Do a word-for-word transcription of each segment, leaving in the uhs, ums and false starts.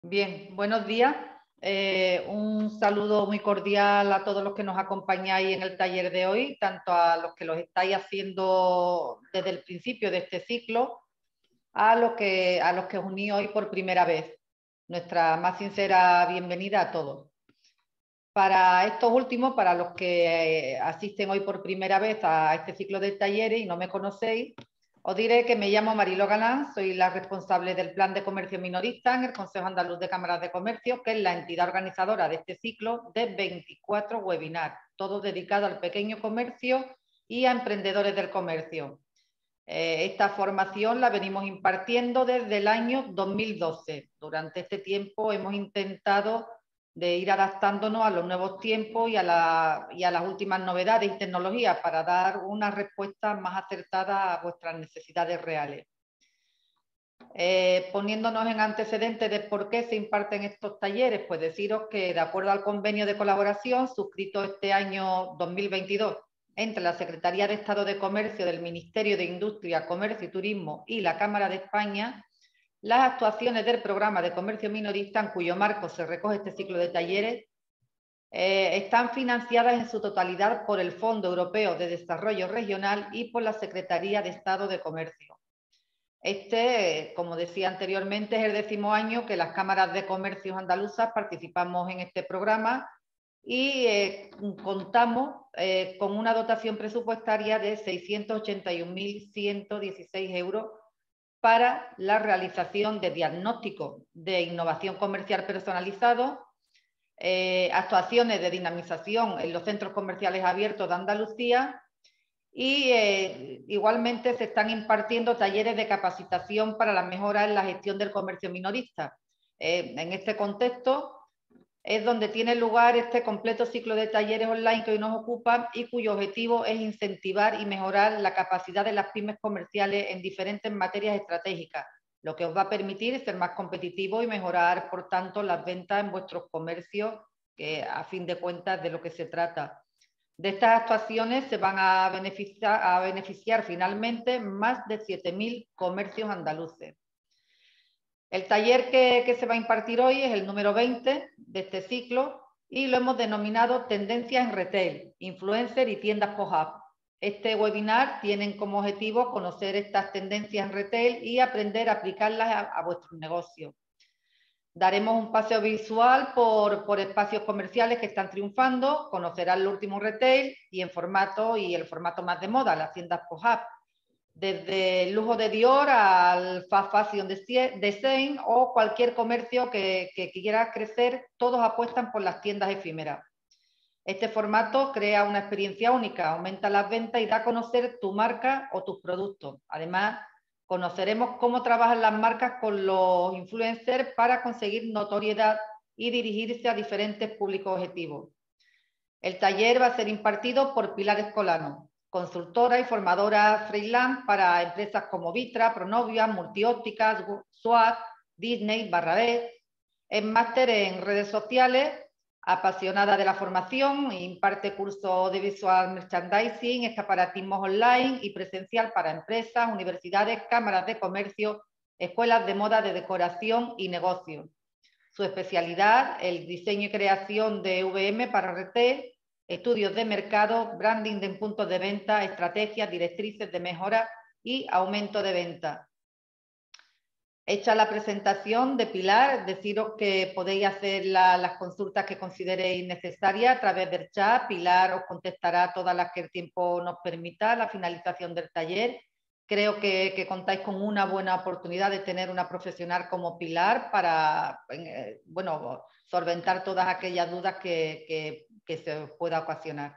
Bien, buenos días. Eh, un saludo muy cordial a todos los que nos acompañáis en el taller de hoy, tanto a los que los estáis haciendo desde el principio de este ciclo, a los que, a los que os unís hoy por primera vez. Nuestra más sincera bienvenida a todos. Para estos últimos, para los que eh, asisten hoy por primera vez a este ciclo de talleres y no me conocéis, os diré que me llamo Marilo Galán, soy la responsable del Plan de Comercio Minorista en el Consejo Andaluz de Cámaras de Comercio, que es la entidad organizadora de este ciclo de veinticuatro webinars, todos dedicados al pequeño comercio y a emprendedores del comercio. Eh, esta formación la venimos impartiendo desde el año dos mil doce. Durante este tiempo hemos intentado de ir adaptándonos a los nuevos tiempos y a, la, y a las últimas novedades y tecnologías para dar una respuesta más acertada a vuestras necesidades reales. Eh, poniéndonos en antecedentes de por qué se imparten estos talleres, pues deciros que de acuerdo al convenio de colaboración suscrito este año dos mil veintidós entre la Secretaría de Estado de Comercio del Ministerio de Industria, Comercio y Turismo y la Cámara de España, las actuaciones del programa de comercio minorista, en cuyo marco se recoge este ciclo de talleres, eh, están financiadas en su totalidad por el Fondo Europeo de Desarrollo Regional y por la Secretaría de Estado de Comercio. Este, como decía anteriormente, es el décimo año que las cámaras de comercios andaluzas participamos en este programa y eh, contamos eh, con una dotación presupuestaria de seiscientos ochenta y un mil ciento dieciséis euros para la realización de diagnósticos de innovación comercial personalizado, eh, actuaciones de dinamización en los centros comerciales abiertos de Andalucía y eh, igualmente se están impartiendo talleres de capacitación para la mejora en la gestión del comercio minorista. Eh, en este contexto es donde tiene lugar este completo ciclo de talleres online que hoy nos ocupa y cuyo objetivo es incentivar y mejorar la capacidad de las pymes comerciales en diferentes materias estratégicas, lo que os va a permitir ser más competitivos y mejorar, por tanto, las ventas en vuestros comercios, que a fin de cuentas de lo que se trata. De estas actuaciones se van a beneficiar, a beneficiar finalmente más de siete mil comercios andaluces. El taller que, que se va a impartir hoy es el número veinte de este ciclo y lo hemos denominado Tendencias en Retail, Influencer y Tiendas Pop-up. Este webinar tiene como objetivo conocer estas tendencias en retail y aprender a aplicarlas a, a vuestros negocios. Daremos un paseo visual por, por espacios comerciales que están triunfando, conocerán lo último retail y en formato y el formato más de moda, las tiendas pop-up. Desde el lujo de Dior al fast fashion design o cualquier comercio que, que quiera crecer, todos apuestan por las tiendas efímeras. Este formato crea una experiencia única, aumenta las ventas y da a conocer tu marca o tus productos. Además, conoceremos cómo trabajan las marcas con los influencers para conseguir notoriedad y dirigirse a diferentes públicos objetivos. El taller va a ser impartido por Pilar Escolano, consultora y formadora freelance para empresas como Vitra, Pronovia, Multiópticas, SWAT, Disney, Barrabés. Es máster en redes sociales, apasionada de la formación, imparte cursos de visual merchandising, escaparatismos online y presencial para empresas, universidades, cámaras de comercio, escuelas de moda, de decoración y negocios. Su especialidad, el diseño y creación de V M para retail, estudios de mercado, branding de puntos de venta, estrategias, directrices de mejora y aumento de venta. Hecha la presentación de Pilar, deciros que podéis hacer la, las consultas que consideréis necesarias a través del chat. Pilar os contestará todas las que el tiempo nos permita a la finalización del taller. Creo que, que contáis con una buena oportunidad de tener una profesional como Pilar para, eh, bueno, solventar todas aquellas dudas que, que, que se os pueda ocasionar.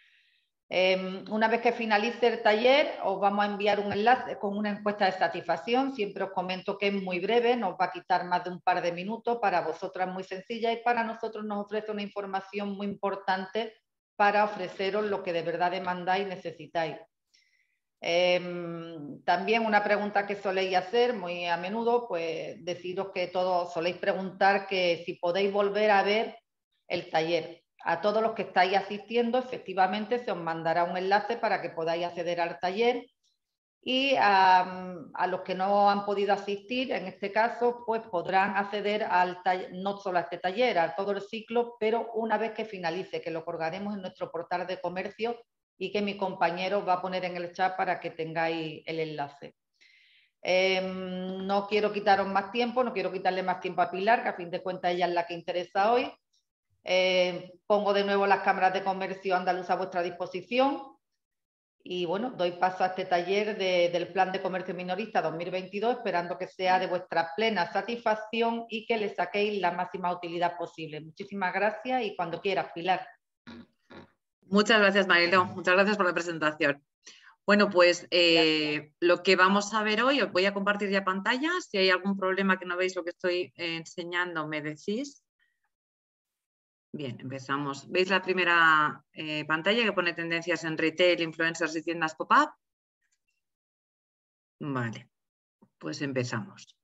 Eh, una vez que finalice el taller, os vamos a enviar un enlace con una encuesta de satisfacción. Siempre os comento que es muy breve, nos va a quitar más de un par de minutos, para vosotras muy sencilla y para nosotros nos ofrece una información muy importante para ofreceros lo que de verdad demandáis y necesitáis. Eh, también una pregunta que soléis hacer muy a menudo, pues deciros que todos soléis preguntar que si podéis volver a ver el taller. A todos los que estáis asistiendo, efectivamente se os mandará un enlace para que podáis acceder al taller y a, a los que no han podido asistir, en este caso, pues podrán acceder al taller, no solo a este taller, a todo el ciclo, pero una vez que finalice, que lo colgaremos en nuestro portal de comercio y que mi compañero va a poner en el chat para que tengáis el enlace. Eh, no quiero quitaros más tiempo, no quiero quitarle más tiempo a Pilar, que a fin de cuentas ella es la que interesa hoy. Eh, pongo de nuevo las cámaras de comercio andaluza a vuestra disposición. Y bueno, doy paso a este taller de, del Plan de Comercio Minorista dos mil veintidós, esperando que sea de vuestra plena satisfacción y que le saquéis la máxima utilidad posible. Muchísimas gracias y cuando quieras, Pilar. Muchas gracias, Marilo. Muchas gracias por la presentación. Bueno, pues eh, lo que vamos a ver hoy, os voy a compartir ya pantalla. Si hay algún problema que no veis lo que estoy eh, enseñando, me decís. Bien, empezamos. ¿Veis la primera eh, pantalla que pone tendencias en retail, influencers y tiendas pop-up? Vale, pues empezamos.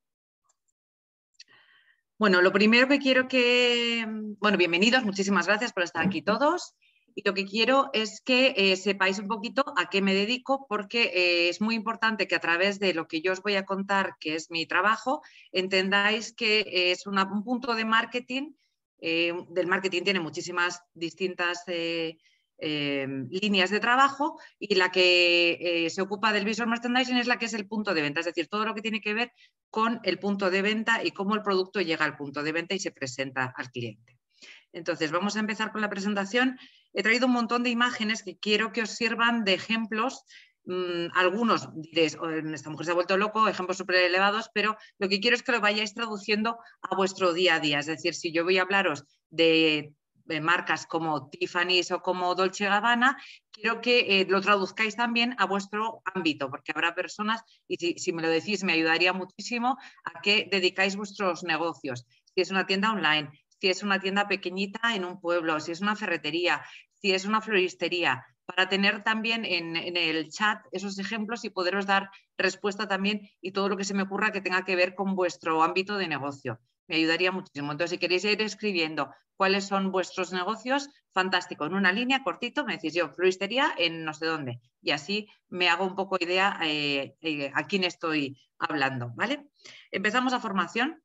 Bueno, lo primero que quiero que... Bueno, bienvenidos, muchísimas gracias por estar aquí todos. Y lo que quiero es que eh, sepáis un poquito a qué me dedico, porque eh, es muy importante que a través de lo que yo os voy a contar, que es mi trabajo, entendáis que es una, un punto de marketing. Eh, del marketing tiene muchísimas distintas eh, eh, líneas de trabajo y la que eh, se ocupa del visual merchandising es la que es el punto de venta, es decir, todo lo que tiene que ver con el punto de venta y cómo el producto llega al punto de venta y se presenta al cliente. Entonces, vamos a empezar con la presentación. He traído un montón de imágenes que quiero que os sirvan de ejemplos. Mm, algunos diréis, oh, esta mujer se ha vuelto loco, ejemplos súper elevados, pero lo que quiero es que lo vayáis traduciendo a vuestro día a día. Es decir, si yo voy a hablaros de, de marcas como Tiffany's o como Dolce Gabbana, quiero que eh, lo traduzcáis también a vuestro ámbito, porque habrá personas, y si, si me lo decís me ayudaría muchísimo, a que dedicáis vuestros negocios. Si es una tienda online, si es una tienda pequeñita en un pueblo, si es una ferretería, si es una floristería, para tener también en, en el chat esos ejemplos y poderos dar respuesta también y todo lo que se me ocurra que tenga que ver con vuestro ámbito de negocio. Me ayudaría muchísimo. Entonces, si queréis ir escribiendo cuáles son vuestros negocios, fantástico. En una línea, cortito, me decís yo, floristería en no sé dónde. Y así me hago un poco idea eh, eh, a quién estoy hablando, ¿vale? Empezamos la formación.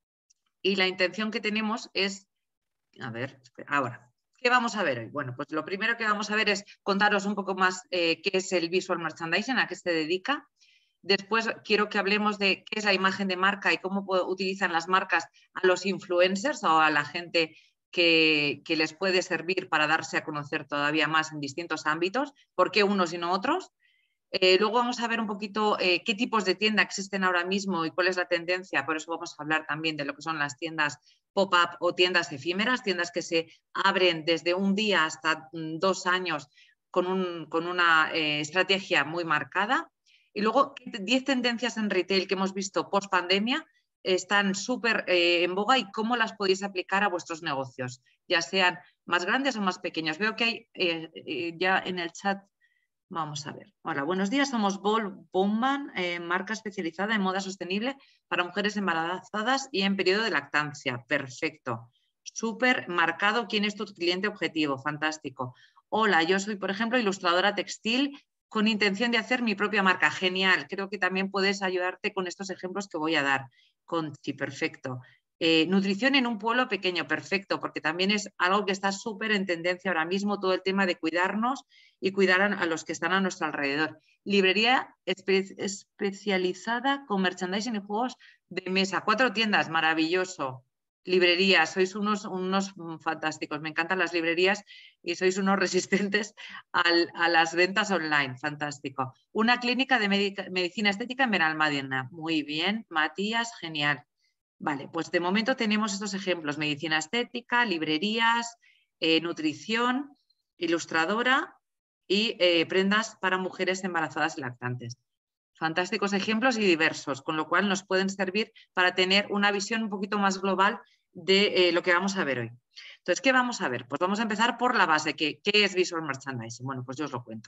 Y la intención que tenemos es, a ver, ahora, ¿qué vamos a ver hoy? Bueno, pues lo primero que vamos a ver es contaros un poco más eh, qué es el visual merchandising, a qué se dedica. Después quiero que hablemos de qué es la imagen de marca y cómo utilizan las marcas a los influencers o a la gente que, que les puede servir para darse a conocer todavía más en distintos ámbitos. ¿Por qué unos y no otros? Eh, luego vamos a ver un poquito eh, qué tipos de tienda existen ahora mismo y cuál es la tendencia. Por eso vamos a hablar también de lo que son las tiendas pop-up o tiendas efímeras, tiendas que se abren desde un día hasta mm, dos años con, un, con una eh, estrategia muy marcada. Y luego diez tendencias en retail que hemos visto post pandemia están súper eh, en boga y cómo las podéis aplicar a vuestros negocios, ya sean más grandes o más pequeños. Veo que hay eh, eh, ya en el chat. Vamos a ver. Hola, buenos días. Somos Bol Bowman, eh, marca especializada en moda sostenible para mujeres embarazadas y en periodo de lactancia. Perfecto. Súper marcado quién es tu cliente objetivo. Fantástico. Hola, yo soy, por ejemplo, ilustradora textil con intención de hacer mi propia marca. Genial. Creo que también puedes ayudarte con estos ejemplos que voy a dar. Conchi, perfecto. Eh, nutrición en un pueblo pequeño, perfecto, porque también es algo que está súper en tendencia ahora mismo, todo el tema de cuidarnos y cuidar a, a los que están a nuestro alrededor. Librería espe especializada con merchandising y juegos de mesa. Cuatro tiendas, maravilloso. Librerías, sois unos, unos fantásticos. Me encantan las librerías y sois unos resistentes al, a las ventas online. Fantástico. Una clínica de medicina estética en Benalmádena. Muy bien, Matías, genial. Vale, pues de momento tenemos estos ejemplos: medicina estética, librerías, eh, nutrición, ilustradora y eh, prendas para mujeres embarazadas y lactantes. Fantásticos ejemplos y diversos, con lo cual nos pueden servir para tener una visión un poquito más global de eh, lo que vamos a ver hoy. Entonces, ¿qué vamos a ver? Pues vamos a empezar por la base. ¿Qué, qué es visual merchandising? Bueno, pues yo os lo cuento.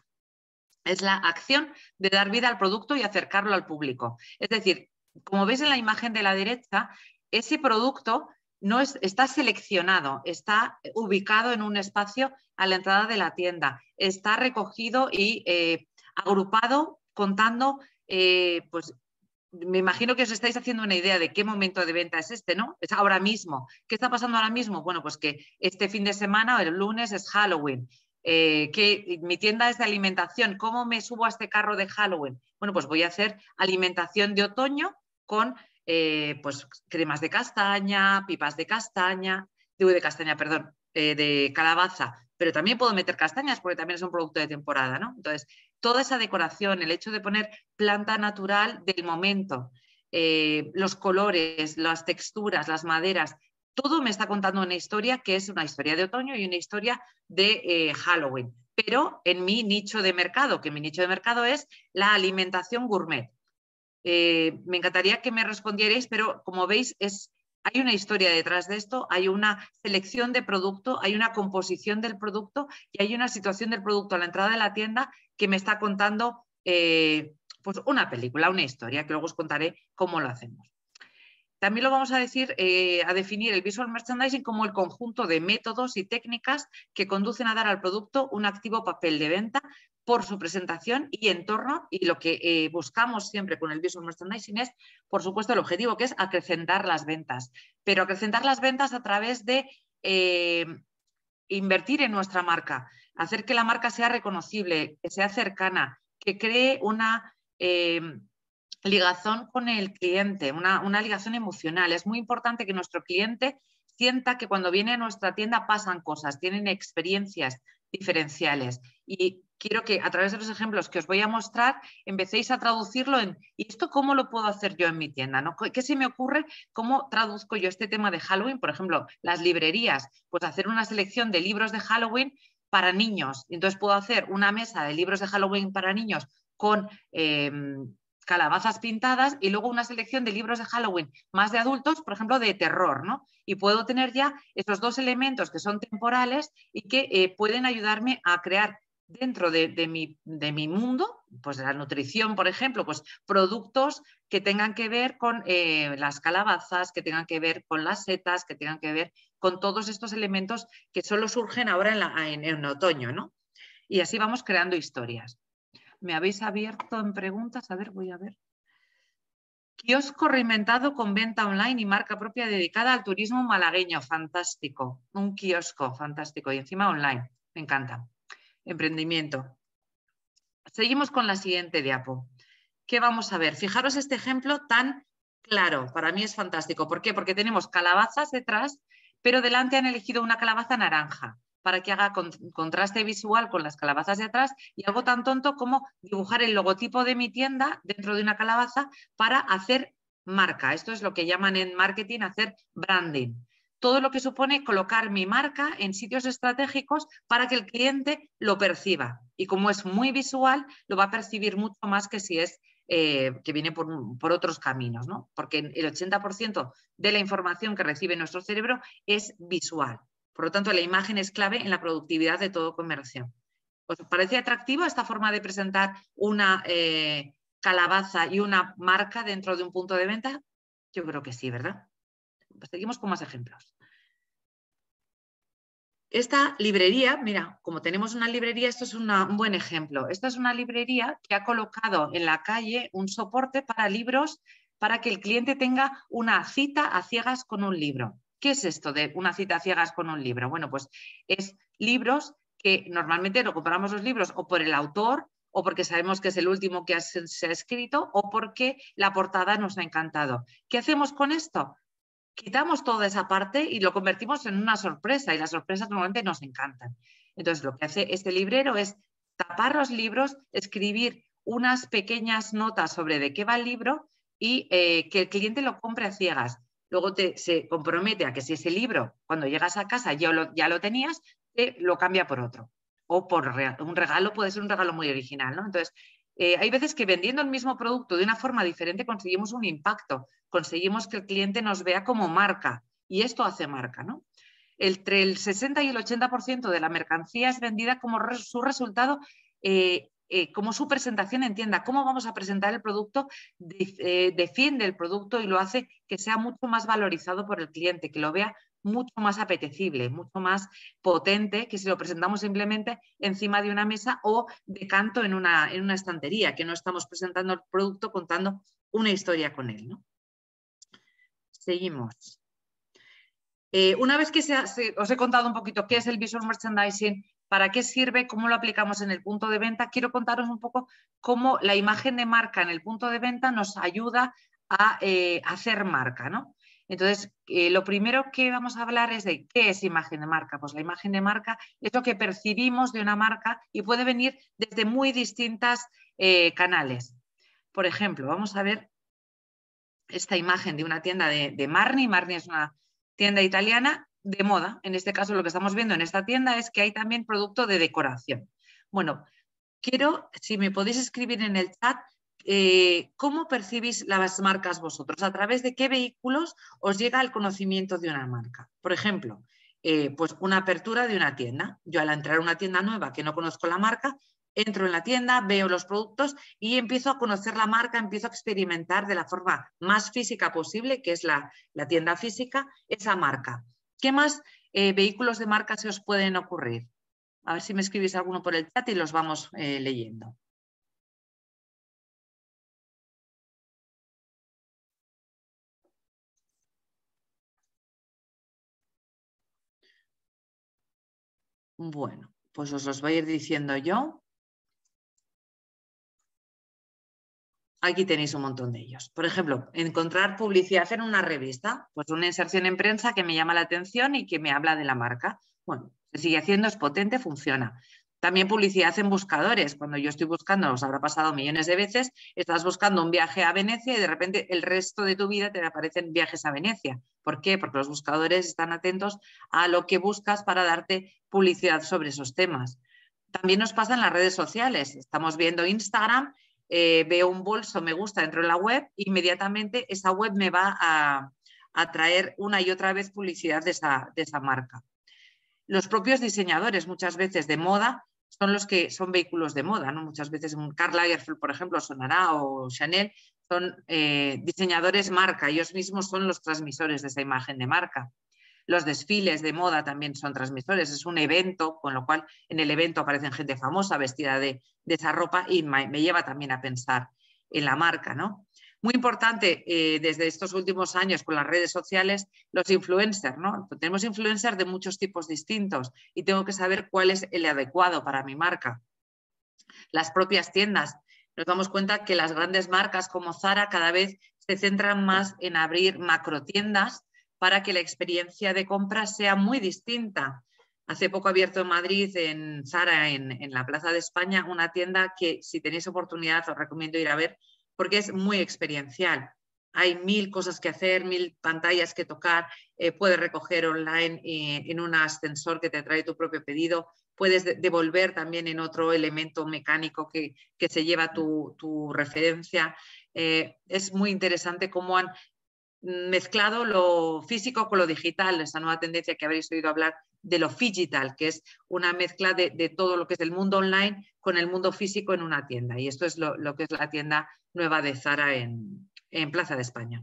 Es la acción de dar vida al producto y acercarlo al público. Es decir, como veis en la imagen de la derecha, ese producto no es, está seleccionado, está ubicado en un espacio a la entrada de la tienda, está recogido y eh, agrupado contando eh, pues me imagino que os estáis haciendo una idea de qué momento de venta es este, ¿no? Es ahora mismo. ¿Qué está pasando ahora mismo? Bueno, pues que este fin de semana o el lunes es Halloween. Eh, que mi tienda es de alimentación. ¿Cómo me subo a este carro de Halloween? Bueno, pues voy a hacer alimentación de otoño con eh, pues, cremas de castaña, pipas de castaña, digo de castaña, perdón, eh, de calabaza, pero también puedo meter castañas porque también es un producto de temporada, ¿no? Entonces, toda esa decoración, el hecho de poner planta natural del momento, eh, los colores, las texturas, las maderas, todo me está contando una historia que es una historia de otoño y una historia de eh, Halloween, pero en mi nicho de mercado, que mi nicho de mercado es la alimentación gourmet. Eh, me encantaría que me respondierais, pero como veis, es, hay una historia detrás de esto, hay una selección de producto, hay una composición del producto y hay una situación del producto a la entrada de la tienda que me está contando eh, pues una película, una historia, que luego os contaré cómo lo hacemos. También lo vamos a decir, eh, a definir el visual merchandising como el conjunto de métodos y técnicas que conducen a dar al producto un activo papel de venta por su presentación y entorno, y lo que eh, buscamos siempre con el visual merchandising es, por supuesto, el objetivo que es acrecentar las ventas, pero acrecentar las ventas a través de eh, invertir en nuestra marca, hacer que la marca sea reconocible, que sea cercana, que cree una eh, ligazón con el cliente, una, una ligazón emocional. Es muy importante que nuestro cliente sienta que cuando viene a nuestra tienda pasan cosas, tienen experiencias diferenciales. Y quiero que a través de los ejemplos que os voy a mostrar empecéis a traducirlo en ¿y esto cómo lo puedo hacer yo en mi tienda? ¿No? ¿Qué se me ocurre? ¿Cómo traduzco yo este tema de Halloween? Por ejemplo, las librerías, pues hacer una selección de libros de Halloween para niños. Entonces puedo hacer una mesa de libros de Halloween para niños con eh, calabazas pintadas y luego una selección de libros de Halloween más de adultos, por ejemplo, de terror, ¿no? Y puedo tener ya esos dos elementos que son temporales y que eh, pueden ayudarme a crear dentro de, de, mi, de mi mundo, pues de la nutrición, por ejemplo, pues productos que tengan que ver con eh, las calabazas, que tengan que ver con las setas, que tengan que ver con todos estos elementos que solo surgen ahora en, la, en, en otoño, ¿no? Y así vamos creando historias. Me habéis abierto en preguntas, a ver, voy a ver. Kiosco reinventado con venta online y marca propia dedicada al turismo malagueño, fantástico. Un kiosco, fantástico, y encima online, me encanta. Emprendimiento. Seguimos con la siguiente diapo. ¿Qué vamos a ver? Fijaros este ejemplo tan claro, para mí es fantástico. ¿Por qué? Porque tenemos calabazas detrás, pero delante han elegido una calabaza naranja para que haga con, contraste visual con las calabazas de atrás y algo tan tonto como dibujar el logotipo de mi tienda dentro de una calabaza para hacer marca. Esto es lo que llaman en marketing hacer branding. Todo lo que supone colocar mi marca en sitios estratégicos para que el cliente lo perciba. Y como es muy visual, lo va a percibir mucho más que si es eh, que viene por, por otros caminos, ¿no? Porque el ochenta por ciento de la información que recibe nuestro cerebro es visual. Por lo tanto, la imagen es clave en la productividad de todo comercio. ¿Os parece atractiva esta forma de presentar una eh, calabaza y una marca dentro de un punto de venta? Yo creo que sí, ¿verdad? Pues seguimos con más ejemplos. Esta librería, mira, como tenemos una librería, esto es una, un buen ejemplo. Esta es una librería que ha colocado en la calle un soporte para libros para que el cliente tenga una cita a ciegas con un libro. ¿Qué es esto de una cita a ciegas con un libro? Bueno, pues es libros que normalmente lo compramos los libros o por el autor o porque sabemos que es el último que se ha escrito o porque la portada nos ha encantado. ¿Qué hacemos con esto? Quitamos toda esa parte y lo convertimos en una sorpresa y las sorpresas normalmente nos encantan. Entonces lo que hace este librero es tapar los libros, escribir unas pequeñas notas sobre de qué va el libro y eh, que el cliente lo compre a ciegas. Luego te, se compromete a que si ese libro cuando llegas a casa ya lo, ya lo tenías, te lo cambia por otro. O por un regalo, puede ser un regalo muy original, ¿no? Entonces, Eh, hay veces que vendiendo el mismo producto de una forma diferente conseguimos un impacto, conseguimos que el cliente nos vea como marca y esto hace marca, ¿no? Entre el sesenta y el ochenta por ciento de la mercancía es vendida como re, su resultado, eh, eh, como su presentación en tienda. Cómo vamos a presentar el producto de, eh, defiende el producto y lo hace que sea mucho más valorizado por el cliente, que lo vea mucho más apetecible, mucho más potente que si lo presentamos simplemente encima de una mesa o de canto en una, en una estantería, que no estamos presentando el producto contando una historia con él, ¿no? Seguimos. Eh, una vez que se ha, se, os he contado un poquito qué es el Visual Merchandising, para qué sirve, cómo lo aplicamos en el punto de venta, quiero contaros un poco cómo la imagen de marca en el punto de venta nos ayuda a eh, hacer marca, ¿no? Entonces, eh, lo primero que vamos a hablar es de qué es imagen de marca. Pues la imagen de marca es lo que percibimos de una marca y puede venir desde muy distintos eh, canales. Por ejemplo, vamos a ver esta imagen de una tienda de, de Marni. Marni es una tienda italiana de moda. En este caso, lo que estamos viendo en esta tienda es que hay también producto de decoración. Bueno, quiero, si me podéis escribir en el chat, eh, ¿cómo percibís las marcas vosotros? ¿A través de qué vehículos os llega el conocimiento de una marca? Por ejemplo, eh, pues una apertura de una tienda. Yo al entrar a una tienda nueva que no conozco la marca, entro en la tienda, veo los productos y empiezo a conocer la marca, empiezo a experimentar de la forma más física posible, que es la, la tienda física, esa marca. ¿Qué más eh, vehículos de marca se os pueden ocurrir? A ver si me escribís alguno por el chat y los vamos eh, leyendo. Bueno, pues os los voy a ir diciendo yo. Aquí tenéis un montón de ellos. Por ejemplo, encontrar publicidad en una revista, pues una inserción en prensa que me llama la atención y que me habla de la marca. Bueno, se sigue haciendo, es potente, funciona. También publicidad en buscadores. Cuando yo estoy buscando, os habrá pasado millones de veces, estás buscando un viaje a Venecia y de repente el resto de tu vida te aparecen viajes a Venecia. ¿Por qué? Porque los buscadores están atentos a lo que buscas para darte publicidad sobre esos temas. También nos pasa en las redes sociales. Estamos viendo Instagram, eh, veo un bolso, me gusta, entro en la web, inmediatamente esa web me va a, a traer una y otra vez publicidad de esa, de esa marca. Los propios diseñadores, muchas veces de moda, son los que son vehículos de moda, ¿no? Muchas veces un Karl Lagerfeld, por ejemplo, sonará, o Chanel, son eh, diseñadores marca, ellos mismos son los transmisores de esa imagen de marca. Los desfiles de moda también son transmisores, es un evento, con lo cual en el evento aparecen gente famosa vestida de, de esa ropa y me, me lleva también a pensar en la marca, ¿no? Muy importante eh, desde estos últimos años con las redes sociales, los influencers, ¿no? Tenemos influencers de muchos tipos distintos y tengo que saber cuál es el adecuado para mi marca. Las propias tiendas. Nos damos cuenta que las grandes marcas como Zara cada vez se centran más en abrir macrotiendas para que la experiencia de compra sea muy distinta. Hace poco he abierto en Madrid, en Zara, en, en la Plaza de España, una tienda que si tenéis oportunidad os recomiendo ir a ver porque es muy experiencial. Hay mil cosas que hacer, mil pantallas que tocar, eh, puedes recoger online eh, en un ascensor que te trae tu propio pedido, puedes de devolver también en otro elemento mecánico que, que se lleva tu, tu referencia. Eh, es muy interesante cómo han mezclado lo físico con lo digital, esa nueva tendencia que habréis oído hablar de lo phygital, que es una mezcla de, de todo lo que es el mundo online con el mundo físico en una tienda. Y esto es lo, lo que es la tienda nueva de Zara en, en Plaza de España.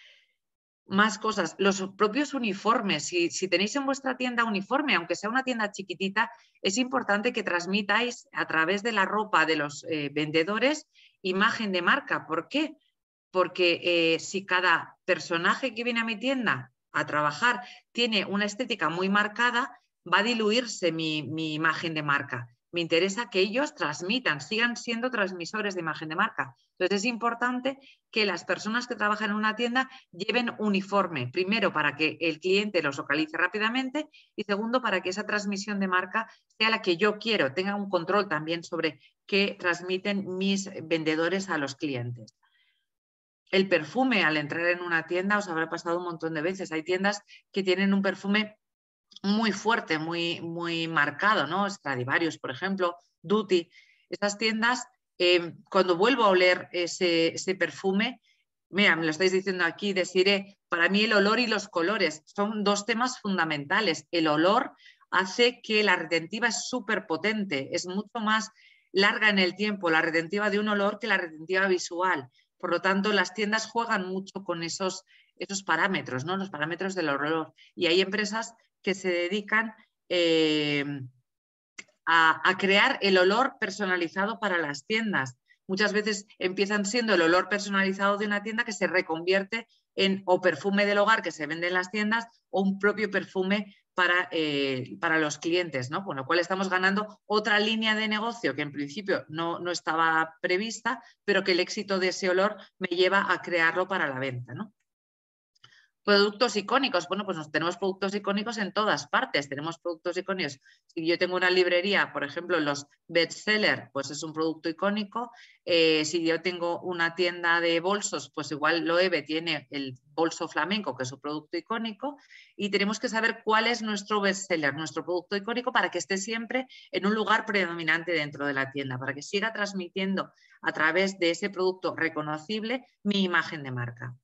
Más cosas, los propios uniformes. Si, si tenéis en vuestra tienda uniforme, aunque sea una tienda chiquitita, es importante que transmitáis a través de la ropa de los eh, vendedores imagen de marca. ¿Por qué? Porque eh, si cada personaje que viene a mi tienda a trabajar tiene una estética muy marcada, va a diluirse mi, mi imagen de marca. Me interesa que ellos transmitan, sigan siendo transmisores de imagen de marca. Entonces es importante que las personas que trabajan en una tienda lleven uniforme, primero para que el cliente los localice rápidamente y segundo para que esa transmisión de marca sea la que yo quiero, tenga un control también sobre qué transmiten mis vendedores a los clientes. El perfume, al entrar en una tienda, os habrá pasado un montón de veces. Hay tiendas que tienen un perfume muy fuerte, muy, muy marcado, ¿no? Stradivarius, por ejemplo, Duty. Estas tiendas, eh, cuando vuelvo a oler ese, ese perfume, mira, me lo estáis diciendo aquí, Desiree, para mí el olor y los colores son dos temas fundamentales. El olor hace que la retentiva es súper potente, es mucho más larga en el tiempo la retentiva de un olor que la retentiva visual. Por lo tanto, las tiendas juegan mucho con esos esos parámetros, ¿no? Los parámetros del olor. Y hay empresas que se dedican eh, a, a crear el olor personalizado para las tiendas. Muchas veces empiezan siendo el olor personalizado de una tienda que se reconvierte en o perfume del hogar que se vende en las tiendas o un propio perfume para, eh, para los clientes, ¿no? Con lo cual estamos ganando otra línea de negocio que en principio no, no estaba prevista, pero que el éxito de ese olor me lleva a crearlo para la venta, ¿no? Productos icónicos, bueno, pues tenemos productos icónicos en todas partes, tenemos productos icónicos. Si yo tengo una librería, por ejemplo, los bestsellers, pues es un producto icónico. Eh, si yo tengo una tienda de bolsos, pues igual Loewe tiene el bolso flamenco, que es un producto icónico, y tenemos que saber cuál es nuestro bestseller, nuestro producto icónico, para que esté siempre en un lugar predominante dentro de la tienda, para que siga transmitiendo a través de ese producto reconocible mi imagen de marca.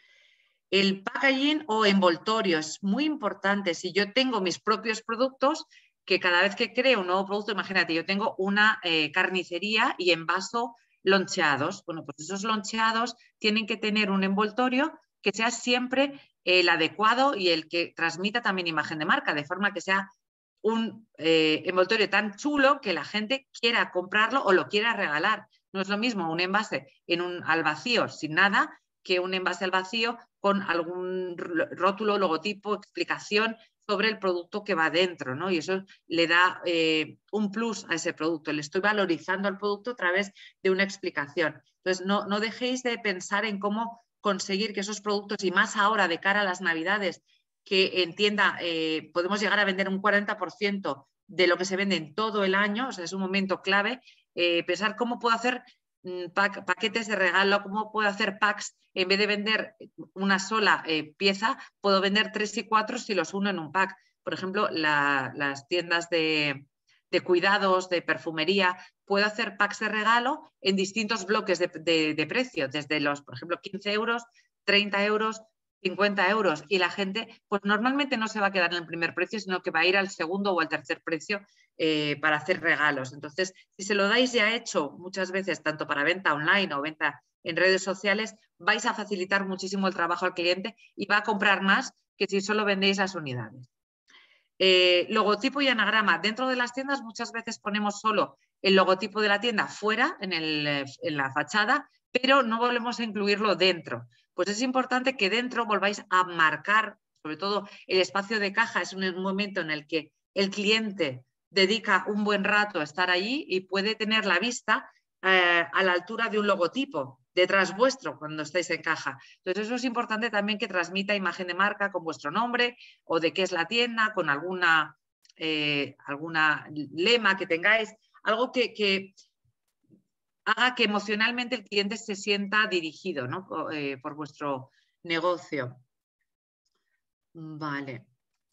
El packaging o envoltorio es muy importante. Si yo tengo mis propios productos, que cada vez que creo un nuevo producto, imagínate, yo tengo una eh, carnicería y envaso loncheados. Bueno, pues esos loncheados tienen que tener un envoltorio que sea siempre el adecuado y el que transmita también imagen de marca, de forma que sea un eh, envoltorio tan chulo que la gente quiera comprarlo o lo quiera regalar. No es lo mismo un envase en un, al vacío sin nada que un envase al vacío con algún rótulo, logotipo, explicación sobre el producto que va dentro, ¿no? Y eso le da eh, un plus a ese producto. Le estoy valorizando al producto a través de una explicación. Entonces, no, no dejéis de pensar en cómo conseguir que esos productos, y más ahora de cara a las Navidades, que en tienda eh, podemos llegar a vender un cuarenta por ciento de lo que se vende en todo el año, o sea, es un momento clave, eh, pensar cómo puedo hacer Pa paquetes de regalo, cómo puedo hacer packs, en vez de vender una sola eh, pieza, puedo vender tres y cuatro si los uno en un pack. Por ejemplo, la, las tiendas de, de cuidados, de perfumería, puedo hacer packs de regalo en distintos bloques de, de, de precio, desde los, por ejemplo, quince euros, treinta euros, cincuenta euros, y la gente pues normalmente no se va a quedar en el primer precio, sino que va a ir al segundo o al tercer precio eh, para hacer regalos. Entonces, si se lo dais ya hecho muchas veces, tanto para venta online o venta en redes sociales, vais a facilitar muchísimo el trabajo al cliente y va a comprar más que si solo vendéis las unidades. Eh, logotipo y anagrama. Dentro de las tiendas muchas veces ponemos solo el logotipo de la tienda fuera, en, el, en la fachada, pero no volvemos a incluirlo dentro. Pues es importante que dentro volváis a marcar, sobre todo el espacio de caja, es un momento en el que el cliente dedica un buen rato a estar allí y puede tener la vista eh, a la altura de un logotipo detrás vuestro cuando estáis en caja. Entonces eso es importante también, que transmita imagen de marca con vuestro nombre o de qué es la tienda, con alguna, eh, alguna lema que tengáis, algo que, que haga que emocionalmente el cliente se sienta dirigido, ¿no? por, eh, por vuestro negocio. Vale.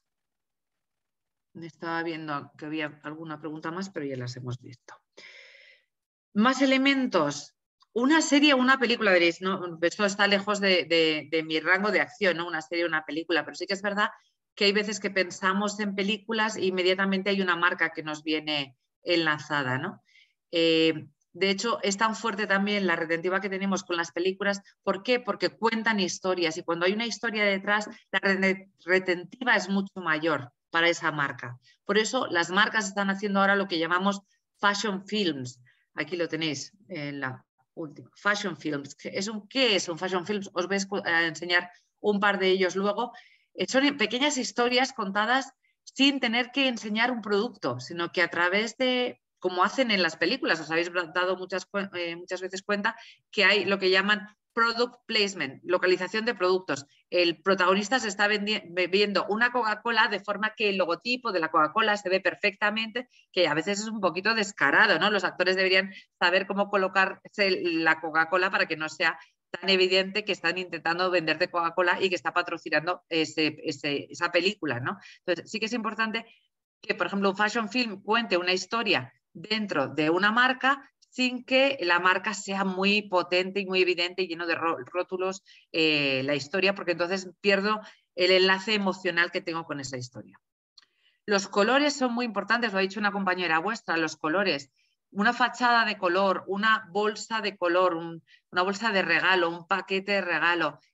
Me estaba viendo que había alguna pregunta más, pero ya las hemos visto. Más elementos. Una serie o una película, veréis, ¿no? Esto está lejos de, de, de mi rango de acción, ¿no? Una serie o una película, pero sí que es verdad que hay veces que pensamos en películas e inmediatamente hay una marca que nos viene enlazada, ¿no? Eh, de hecho, es tan fuerte también la retentiva que tenemos con las películas. ¿Por qué? Porque cuentan historias, y cuando hay una historia detrás, la retentiva es mucho mayor para esa marca. Por eso las marcas están haciendo ahora lo que llamamos fashion films. Aquí lo tenéis en la última. Fashion films. ¿Es un, ¿Qué es un fashion films? Os voy a enseñar un par de ellos luego. Son pequeñas historias contadas sin tener que enseñar un producto, sino que a través de, como hacen en las películas, os habéis dado muchas, eh, muchas veces cuenta que hay lo que llaman product placement, localización de productos. El protagonista se está bebiendo una Coca-Cola de forma que el logotipo de la Coca-Cola se ve perfectamente, que a veces es un poquito descarado, ¿no? Los actores deberían saber cómo colocarse la Coca-Cola para que no sea tan evidente que están intentando venderte Coca-Cola y que está patrocinando ese, ese, esa película, ¿no? Entonces, sí que es importante que, por ejemplo, un fashion film cuente una historia dentro de una marca sin que la marca sea muy potente y muy evidente y lleno de rótulos eh, la historia, porque entonces pierdo el enlace emocional que tengo con esa historia. Los colores son muy importantes, lo ha dicho una compañera vuestra, los colores. Una fachada de color, una bolsa de color, un, una bolsa de regalo, un paquete de regalo,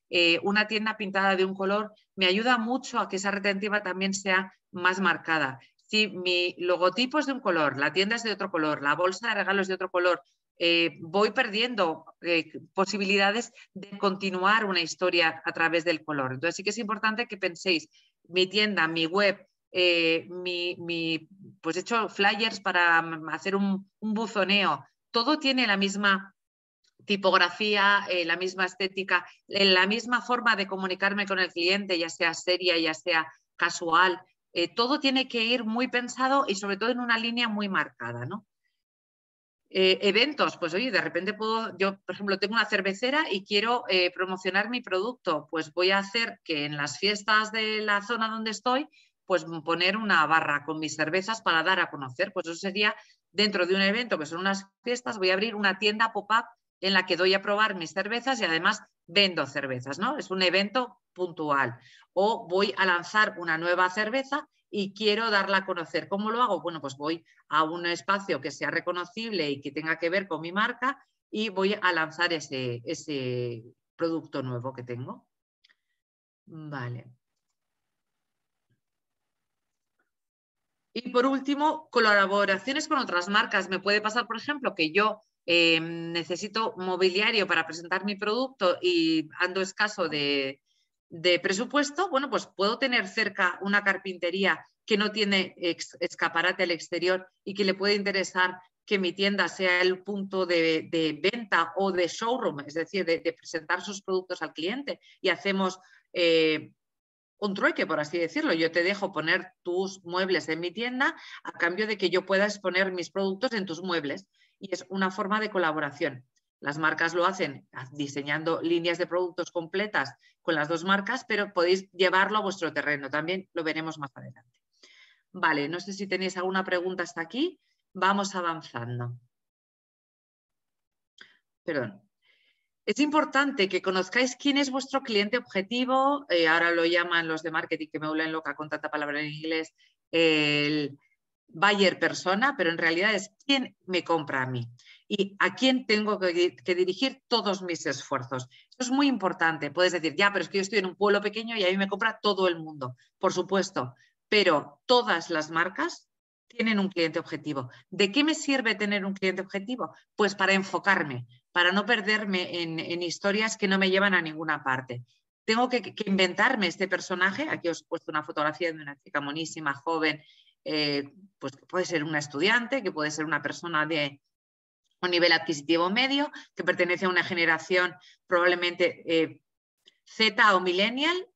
eh, una tienda pintada de un color me ayuda mucho a que esa retentiva también sea más marcada. Si mi logotipo es de un color, la tienda es de otro color, la bolsa de regalo es de otro color, eh, voy perdiendo eh, posibilidades de continuar una historia a través del color. Entonces sí que es importante que penséis, mi tienda, mi web, eh, mi, mi, pues he hecho flyers para hacer un, un buzoneo, todo tiene la misma tipografía, eh, la misma estética, eh, la misma forma de comunicarme con el cliente, ya sea seria, ya sea casual. Eh, todo tiene que ir muy pensado y sobre todo en una línea muy marcada, ¿no? Eh, eventos, pues oye, de repente puedo, yo por ejemplo tengo una cervecera y quiero eh, promocionar mi producto, pues voy a hacer que en las fiestas de la zona donde estoy, pues poner una barra con mis cervezas para dar a conocer, pues eso sería dentro de un evento que son unas fiestas, voy a abrir una tienda pop-up en la que doy a probar mis cervezas y además vendo cervezas, ¿no? Es un evento puntual. O voy a lanzar una nueva cerveza y quiero darla a conocer. ¿Cómo lo hago? Bueno, pues voy a un espacio que sea reconocible y que tenga que ver con mi marca y voy a lanzar ese, ese producto nuevo que tengo. Vale. Y por último, colaboraciones con otras marcas. Me puede pasar, por ejemplo, que yo eh, necesito mobiliario para presentar mi producto y ando escaso de, de presupuesto. Bueno, pues puedo tener cerca una carpintería que no tiene ex, escaparate al exterior y que le puede interesar que mi tienda sea el punto de, de venta o de showroom, es decir, de, de presentar sus productos al cliente. Y hacemos eh, un trueque, por así decirlo. Yo te dejo poner tus muebles en mi tienda a cambio de que yo pueda exponer mis productos en tus muebles. Y es una forma de colaboración. Las marcas lo hacen diseñando líneas de productos completas con las dos marcas, pero podéis llevarlo a vuestro terreno. También lo veremos más adelante. Vale, no sé si tenéis alguna pregunta hasta aquí. Vamos avanzando. Perdón. Es importante que conozcáis quién es vuestro cliente objetivo, eh, ahora lo llaman los de marketing, que me vuelven loca con tanta palabra en inglés, el buyer persona, pero en realidad es quién me compra a mí y a quién tengo que, que dirigir todos mis esfuerzos. Esto es muy importante. Puedes decir, ya, pero es que yo estoy en un pueblo pequeño y a mí me compra todo el mundo, por supuesto, pero todas las marcas tienen un cliente objetivo. ¿De qué me sirve tener un cliente objetivo? Pues para enfocarme, para no perderme en, en historias que no me llevan a ninguna parte. Tengo que, que inventarme este personaje. Aquí os he puesto una fotografía de una chica monísima, joven, eh, pues que puede ser una estudiante, que puede ser una persona de un nivel adquisitivo medio, que pertenece a una generación probablemente eh, Z o millennial.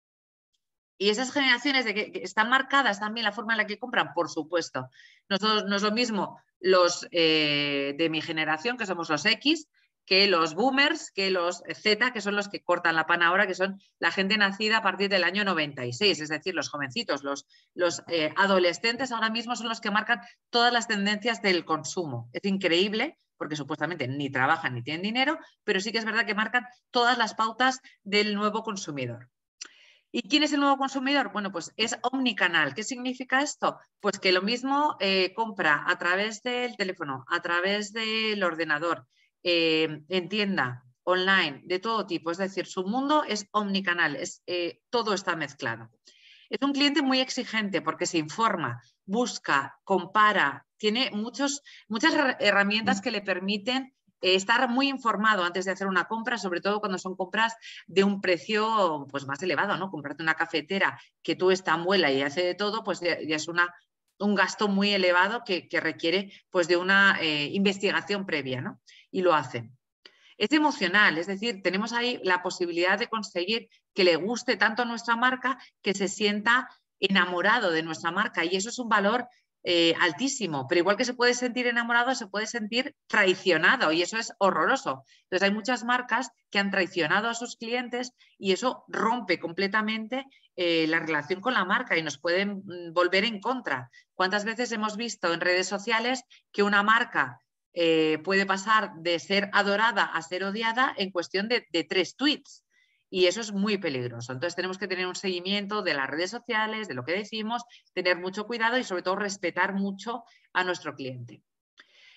Y esas generaciones de que, que están marcadas también la forma en la que compran, por supuesto. Nosotros, no es lo mismo los eh, de mi generación, que somos los X, que los boomers, que los Z, que son los que cortan la pan ahora, que son la gente nacida a partir del año noventa y seis, es decir, los jovencitos, los, los eh, adolescentes ahora mismo son los que marcan todas las tendencias del consumo. Es increíble, porque supuestamente ni trabajan ni tienen dinero, pero sí que es verdad que marcan todas las pautas del nuevo consumidor. ¿Y quién es el nuevo consumidor? Bueno, pues es omnicanal. ¿Qué significa esto? Pues que lo mismo eh, compra a través del teléfono, a través del ordenador, eh, en tienda, online, de todo tipo. Es decir, su mundo es omnicanal, es, eh, todo está mezclado. Es un cliente muy exigente porque se informa, busca, compara, tiene muchos, muchas herramientas que le permiten estar muy informado antes de hacer una compra, sobre todo cuando son compras de un precio pues, más elevado, ¿no? Comprarte una cafetera que tú esta muela y hace de todo, pues ya, ya es una, un gasto muy elevado que, que requiere pues, de una eh, investigación previa, ¿no? Y lo hacen. Es emocional, es decir, tenemos ahí la posibilidad de conseguir que le guste tanto a nuestra marca que se sienta enamorado de nuestra marca y eso es un valor Eh, altísimo, pero igual que se puede sentir enamorado, se puede sentir traicionado y eso es horroroso. Entonces hay muchas marcas que han traicionado a sus clientes y eso rompe completamente eh, la relación con la marca y nos pueden mm, volver en contra. ¿Cuántas veces hemos visto en redes sociales que una marca eh, puede pasar de ser adorada a ser odiada en cuestión de, de tres tweets? Y eso es muy peligroso. Entonces tenemos que tener un seguimiento de las redes sociales, de lo que decimos, tener mucho cuidado y sobre todo respetar mucho a nuestro cliente.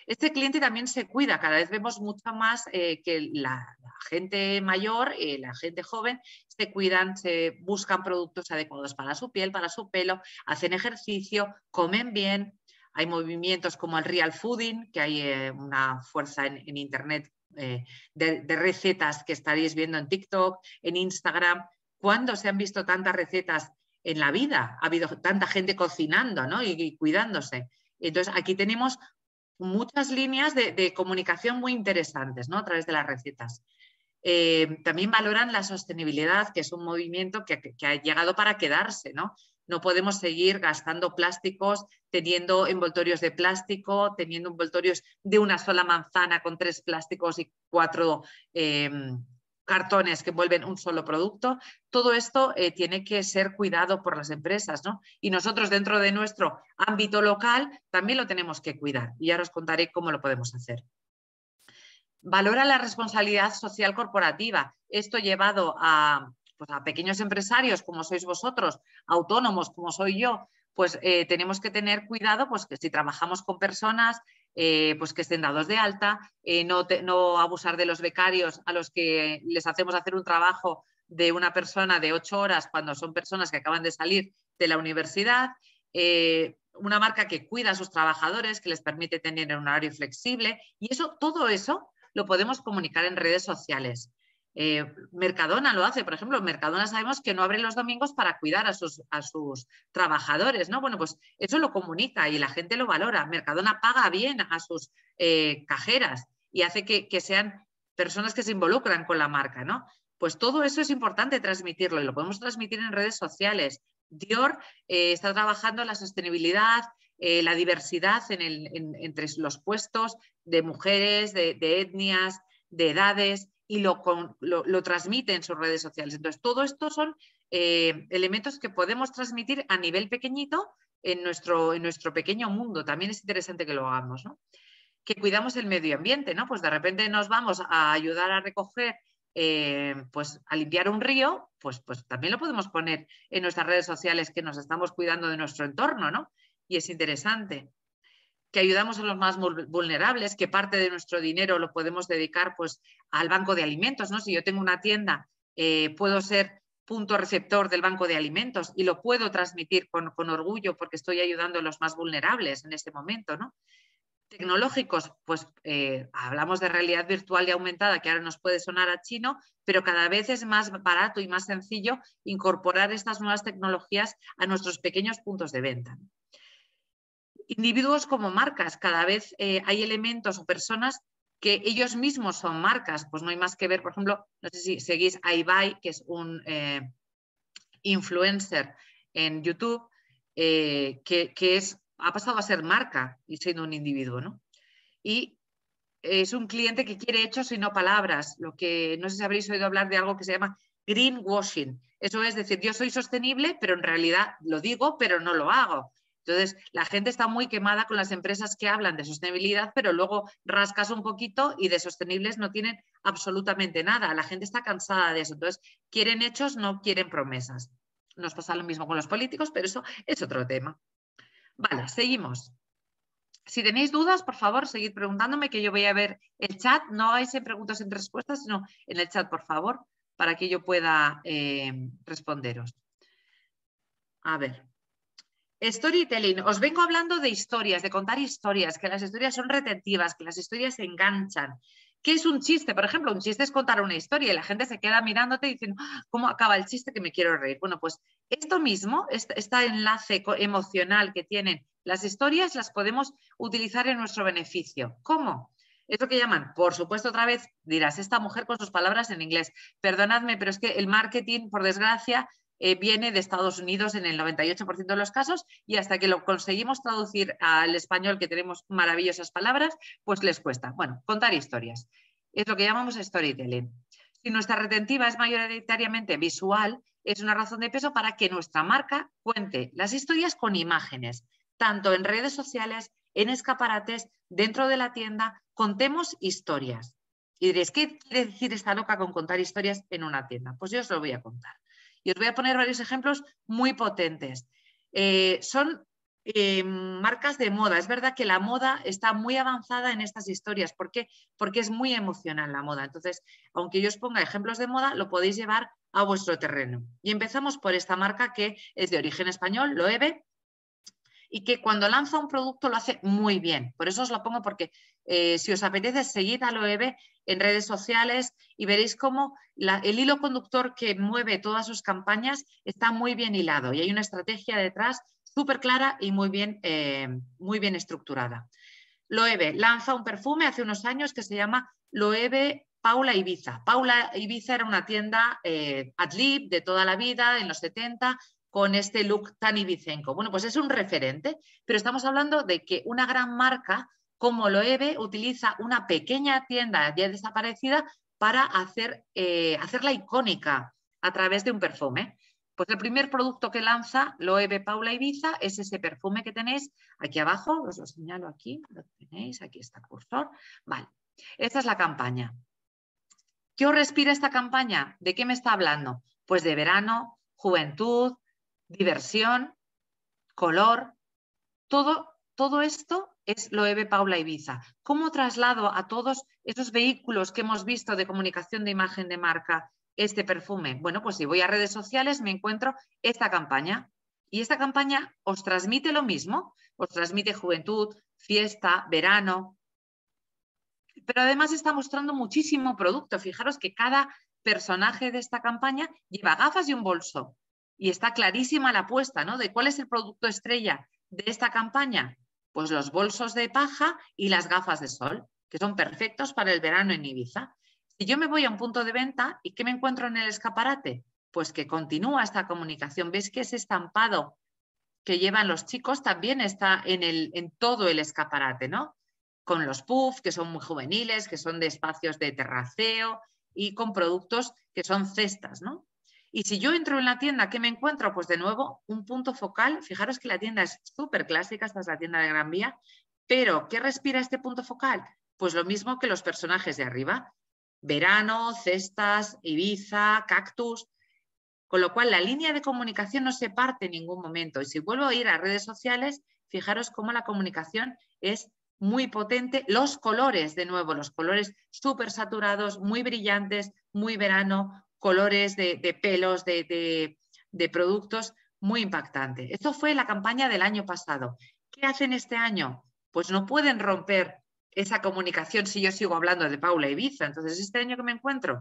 Este cliente también se cuida, cada vez vemos mucho más eh, que la, la gente mayor, eh, la gente joven, se cuidan, se buscan productos adecuados para su piel, para su pelo, hacen ejercicio, comen bien. Hay movimientos como el real fooding, que hay eh, una fuerza en, en internet eh, de, de recetas que estaréis viendo en TikTok, en Instagram. ¿Cuándo se han visto tantas recetas en la vida? Ha habido tanta gente cocinando, ¿no? y, y cuidándose. Entonces, aquí tenemos muchas líneas de, de comunicación muy interesantes, ¿no? A través de las recetas. Eh, también valoran la sostenibilidad, que es un movimiento que, que ha llegado para quedarse, ¿no? No podemos seguir gastando plásticos, teniendo envoltorios de plástico, teniendo envoltorios de una sola manzana con tres plásticos y cuatro eh, cartones que envuelven un solo producto. Todo esto eh, tiene que ser cuidado por las empresas, ¿no? Y nosotros dentro de nuestro ámbito local también lo tenemos que cuidar. Y ahora os contaré cómo lo podemos hacer. Valora la responsabilidad social corporativa. Esto llevado a, pues a pequeños empresarios como sois vosotros, autónomos como soy yo, pues eh, tenemos que tener cuidado, pues que si trabajamos con personas, eh, pues que estén dados de alta, eh, no, te, no abusar de los becarios a los que les hacemos hacer un trabajo de una persona de ocho horas cuando son personas que acaban de salir de la universidad. Eh, una marca que cuida a sus trabajadores, que les permite tener un horario flexible, y eso, todo eso lo podemos comunicar en redes sociales. Eh, Mercadona lo hace, por ejemplo, Mercadona sabemos que no abre los domingos para cuidar a sus, a sus trabajadores, ¿no? Bueno, pues eso lo comunica y la gente lo valora. Mercadona paga bien a sus eh, cajeras y hace que, que sean personas que se involucran con la marca, ¿no? Pues todo eso es importante transmitirlo y lo podemos transmitir en redes sociales. Dior eh, está trabajando en la sostenibilidad, eh, la diversidad en el, en, entre los puestos de mujeres, de, de etnias, de edades, y lo, lo, lo transmite en sus redes sociales. Entonces, todo esto son eh, elementos que podemos transmitir a nivel pequeñito en nuestro, en nuestro pequeño mundo. También es interesante que lo hagamos, ¿no? Que cuidamos el medio ambiente, ¿no? Pues de repente nos vamos a ayudar a recoger, eh, pues a limpiar un río, pues, pues también lo podemos poner en nuestras redes sociales que nos estamos cuidando de nuestro entorno, ¿no? Y es interesante. Que ayudamos a los más vulnerables, que parte de nuestro dinero lo podemos dedicar pues, al banco de alimentos, ¿no? Si yo tengo una tienda, eh, puedo ser punto receptor del banco de alimentos y lo puedo transmitir con, con orgullo porque estoy ayudando a los más vulnerables en este momento, ¿no? Tecnológicos, pues eh, hablamos de realidad virtual y aumentada, que ahora nos puede sonar a chino, pero cada vez es más barato y más sencillo incorporar estas nuevas tecnologías a nuestros pequeños puntos de venta. Individuos como marcas, cada vez eh, hay elementos o personas que ellos mismos son marcas, pues no hay más que ver, por ejemplo, no sé si seguís a Ibai, que es un eh, influencer en YouTube, eh, que, que es, ha pasado a ser marca y siendo un individuo, ¿no? Y es un cliente que quiere hechos y no palabras, lo que no sé si habréis oído hablar de algo que se llama greenwashing. Eso es decir, yo soy sostenible, pero en realidad lo digo, pero no lo hago. Entonces, la gente está muy quemada con las empresas que hablan de sostenibilidad, pero luego rascas un poquito y de sostenibles no tienen absolutamente nada. La gente está cansada de eso. Entonces, quieren hechos, no quieren promesas. Nos pasa lo mismo con los políticos, pero eso es otro tema. Vale, seguimos. Si tenéis dudas, por favor, seguid preguntándome, que yo voy a ver el chat. No hagáis en preguntas en respuestas, sino en el chat, por favor, para que yo pueda eh, responderos. A ver. Storytelling. Os vengo hablando de historias, de contar historias, que las historias son retentivas, que las historias enganchan. ¿Qué es un chiste? Por ejemplo, un chiste es contar una historia y la gente se queda mirándote y diciendo, ¿cómo acaba el chiste que me quiero reír? Bueno, pues esto mismo, este, este enlace emocional que tienen las historias, las podemos utilizar en nuestro beneficio. ¿Cómo? Es lo que llaman, por supuesto, otra vez dirás, esta mujer con sus palabras en inglés. Perdonadme, pero es que el marketing, por desgracia, Eh, viene de Estados Unidos en el noventa y ocho por ciento de los casos y hasta que lo conseguimos traducir al español, que tenemos maravillosas palabras, pues les cuesta. Bueno, contar historias. Es lo que llamamos storytelling. Si nuestra retentiva es mayoritariamente visual, es una razón de peso para que nuestra marca cuente las historias con imágenes, tanto en redes sociales, en escaparates, dentro de la tienda, contemos historias. Y diréis, ¿qué quiere decir esta loca con contar historias en una tienda? Pues yo os lo voy a contar. Y os voy a poner varios ejemplos muy potentes. Eh, son eh, marcas de moda. Es verdad que la moda está muy avanzada en estas historias. ¿Por qué? Porque es muy emocional la moda. Entonces, aunque yo os ponga ejemplos de moda, lo podéis llevar a vuestro terreno. Y empezamos por esta marca que es de origen español, Loewe, y que cuando lanza un producto lo hace muy bien. Por eso os lo pongo porque eh, si os apetece, seguid a Loewe en redes sociales y veréis cómo la, el hilo conductor que mueve todas sus campañas está muy bien hilado y hay una estrategia detrás súper clara y muy bien, eh, muy bien estructurada. Loewe lanza un perfume hace unos años que se llama Loewe Paula Ibiza. Paula Ibiza era una tienda eh, ad-lib de toda la vida, en los setenta, con este look tan ibicenco. Bueno, pues es un referente, pero estamos hablando de que una gran marca como Loewe utiliza una pequeña tienda ya desaparecida para hacer, eh, hacerla icónica a través de un perfume. Pues el primer producto que lanza Loewe Paula Ibiza es ese perfume que tenéis aquí abajo, os lo señalo aquí, lo tenéis, aquí está el cursor. Vale, esta es la campaña. ¿Qué os respira esta campaña? ¿De qué me está hablando? Pues de verano, juventud, diversión, color, todo, todo esto es Loewe Paula Ibiza. ¿Cómo traslado a todos esos vehículos que hemos visto de comunicación de imagen de marca este perfume? Bueno, pues si voy a redes sociales me encuentro esta campaña y esta campaña os transmite lo mismo, os transmite juventud, fiesta, verano, pero además está mostrando muchísimo producto. Fijaros que cada personaje de esta campaña lleva gafas y un bolso. Y está clarísima la apuesta, ¿no? De cuál es el producto estrella de esta campaña. Pues los bolsos de paja y las gafas de sol, que son perfectos para el verano en Ibiza. Si yo me voy a un punto de venta, ¿y qué me encuentro en el escaparate? Pues que continúa esta comunicación. ¿Ves que ese estampado que llevan los chicos también está en, el, en todo el escaparate, ¿no? Con los puffs, que son muy juveniles, que son de espacios de terraceo y con productos que son cestas, ¿no? Y si yo entro en la tienda, ¿qué me encuentro? Pues de nuevo un punto focal. Fijaros que la tienda es súper clásica, esta es la tienda de Gran Vía, pero ¿qué respira este punto focal? Pues lo mismo que los personajes de arriba. Verano, cestas, Ibiza, cactus. Con lo cual la línea de comunicación no se parte en ningún momento. Y si vuelvo a ir a redes sociales, fijaros cómo la comunicación es muy potente. Los colores, de nuevo, los colores súper saturados, muy brillantes, muy verano, colores de, de pelos, de, de, de productos, muy impactante. Esto fue la campaña del año pasado. ¿Qué hacen este año? Pues no pueden romper esa comunicación si yo sigo hablando de Paula Ibiza. Entonces, este año que me encuentro,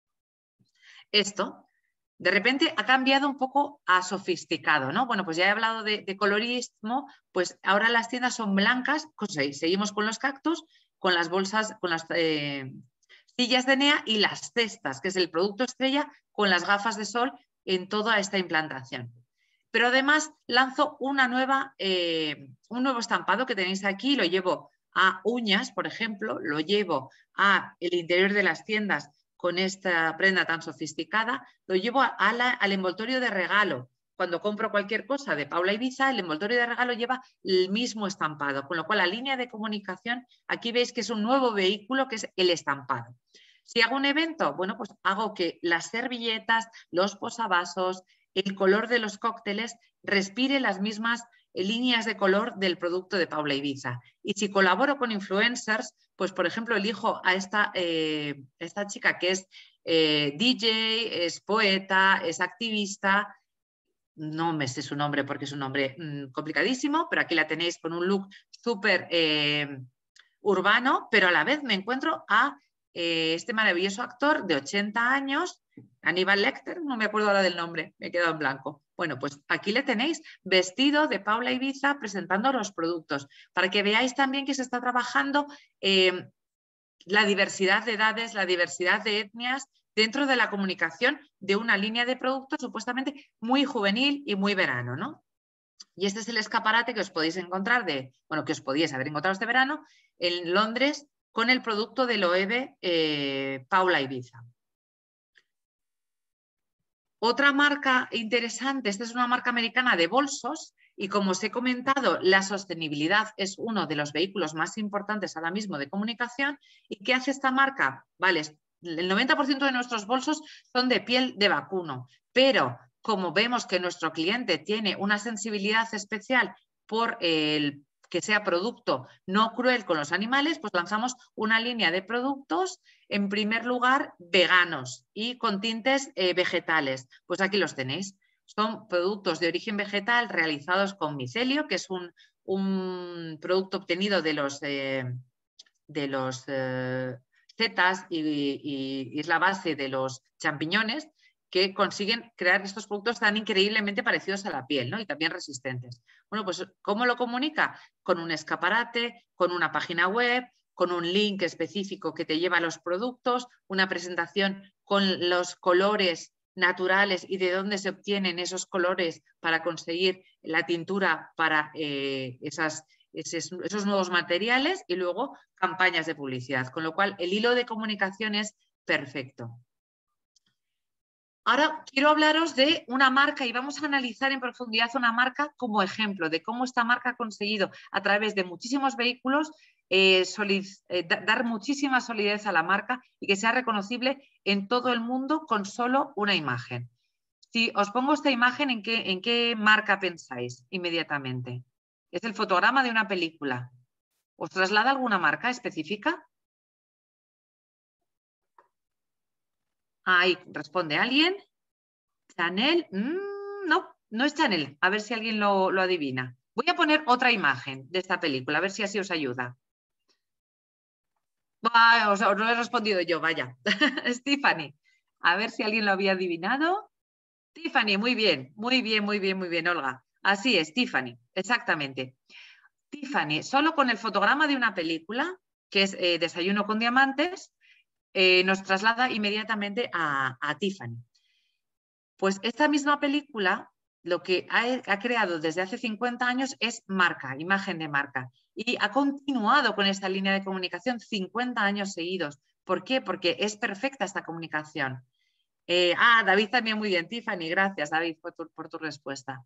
esto, de repente ha cambiado un poco a sofisticado, ¿no? Bueno, pues ya he hablado de, de colorismo, pues ahora las tiendas son blancas, pues seguimos con los cactus, con las bolsas, con las eh, sillas de Enea y las cestas, que es el producto estrella, con las gafas de sol en toda esta implantación. Pero además lanzo una nueva, eh, un nuevo estampado que tenéis aquí, lo llevo a uñas, por ejemplo, lo llevo a el interior de las tiendas con esta prenda tan sofisticada, lo llevo a la, al envoltorio de regalo. Cuando compro cualquier cosa de Paula Ibiza, el envoltorio de regalo lleva el mismo estampado, con lo cual la línea de comunicación, aquí veis que es un nuevo vehículo que es el estampado. Si hago un evento, bueno, pues hago que las servilletas, los posavasos, el color de los cócteles respire las mismas líneas de color del producto de Paula Ibiza. Y si colaboro con influencers, pues por ejemplo elijo a esta, eh, esta chica que es eh, D J, es poeta, es activista, no me sé su nombre porque es un nombre mmm, complicadísimo, pero aquí la tenéis con un look súper eh, urbano, pero a la vez me encuentro a eh, este maravilloso actor de ochenta años, Aníbal Lecter, no me acuerdo ahora del nombre, me he quedado en blanco. Bueno, pues aquí le tenéis vestido de Paula Ibiza presentando los productos, para que veáis también que se está trabajando eh, la diversidad de edades, la diversidad de etnias dentro de la comunicación de una línea de productos supuestamente muy juvenil y muy verano, ¿no? Y este es el escaparate que os podéis encontrar de, bueno, que os podíais haber encontrado este verano en Londres con el producto de Loewe eh, Paula Ibiza. Otra marca interesante, esta es una marca americana de bolsos y como os he comentado, la sostenibilidad es uno de los vehículos más importantes ahora mismo de comunicación. ¿Y qué hace esta marca? Vale, el noventa por ciento de nuestros bolsos son de piel de vacuno, pero como vemos que nuestro cliente tiene una sensibilidad especial por el que sea producto no cruel con los animales, pues lanzamos una línea de productos, en primer lugar, veganos y con tintes eh, vegetales. Pues aquí los tenéis. Son productos de origen vegetal realizados con micelio, que es un, un producto obtenido de los, eh, de los eh, setas y, y, y es la base de los champiñones, que consiguen crear estos productos tan increíblemente parecidos a la piel, ¿no? Y también resistentes. Bueno, pues ¿cómo lo comunica? Con un escaparate, con una página web, con un link específico que te lleva a los productos, una presentación con los colores naturales y de dónde se obtienen esos colores para conseguir la tintura para eh, esas, esos, esos nuevos materiales y luego campañas de publicidad. Con lo cual, el hilo de comunicación es perfecto. Ahora quiero hablaros de una marca y vamos a analizar en profundidad una marca como ejemplo de cómo esta marca ha conseguido a través de muchísimos vehículos eh, solid, eh, dar muchísima solidez a la marca y que sea reconocible en todo el mundo con solo una imagen. Si os pongo esta imagen, ¿en qué, en qué marca pensáis inmediatamente? Es el fotograma de una película. ¿Os traslada alguna marca específica? Ahí responde alguien. Chanel, mm, no, no es Chanel. A ver si alguien lo, lo adivina. Voy a poner otra imagen de esta película, a ver si así os ayuda. Ah, os, os lo he respondido yo, vaya. Tiffany. A ver si alguien lo había adivinado. Tiffany, muy bien, muy bien, muy bien, muy bien, Olga. Así es, Tiffany, exactamente. Tiffany, solo con el fotograma de una película, que es eh, Desayuno con Diamantes, eh, nos traslada inmediatamente a, a Tiffany. Pues esta misma película lo que ha, ha creado desde hace cincuenta años es marca, imagen de marca. Y ha continuado con esta línea de comunicación cincuenta años seguidos. ¿Por qué? Porque es perfecta esta comunicación. Eh, ah, David también muy bien. Tiffany, gracias David por tu, por tu respuesta.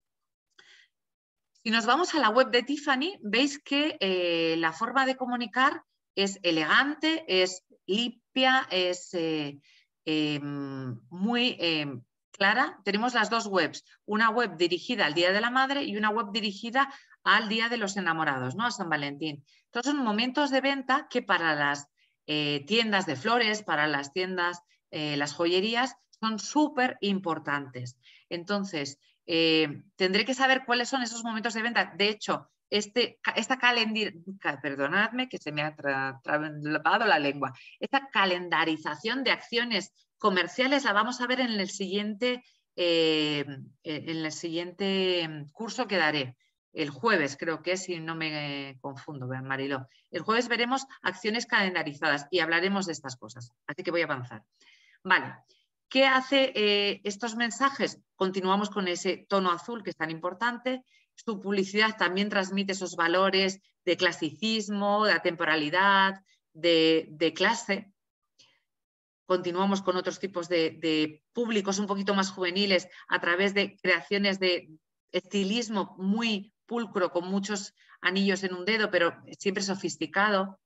Si nos vamos a la web de Tiffany, veis que eh, la forma de comunicar es elegante, es limpia, es eh, eh, muy eh, clara. Tenemos las dos webs, una web dirigida al Día de la Madre y una web dirigida al Día de los Enamorados, ¿no? A San Valentín. Entonces son momentos de venta que para las eh, tiendas de flores, para las tiendas, eh, las joyerías, son súper importantes. Entonces, Eh, tendré que saber cuáles son esos momentos de venta. De hecho, este, esta calendir, perdonadme que se me ha tra, trabado la lengua. Esta calendarización de acciones comerciales la vamos a ver en el siguiente, eh, en el siguiente curso que daré. El jueves, creo que es, si no me confundo, Mariló. El jueves veremos acciones calendarizadas y hablaremos de estas cosas. Así que voy a avanzar. Vale. ¿Qué hace eh, estos mensajes? Continuamos con ese tono azul que es tan importante. Su publicidad también transmite esos valores de clasicismo, de atemporalidad, de, de clase. Continuamos con otros tipos de, de públicos un poquito más juveniles a través de creaciones de estilismo muy pulcro, con muchos anillos en un dedo, pero siempre sofisticado.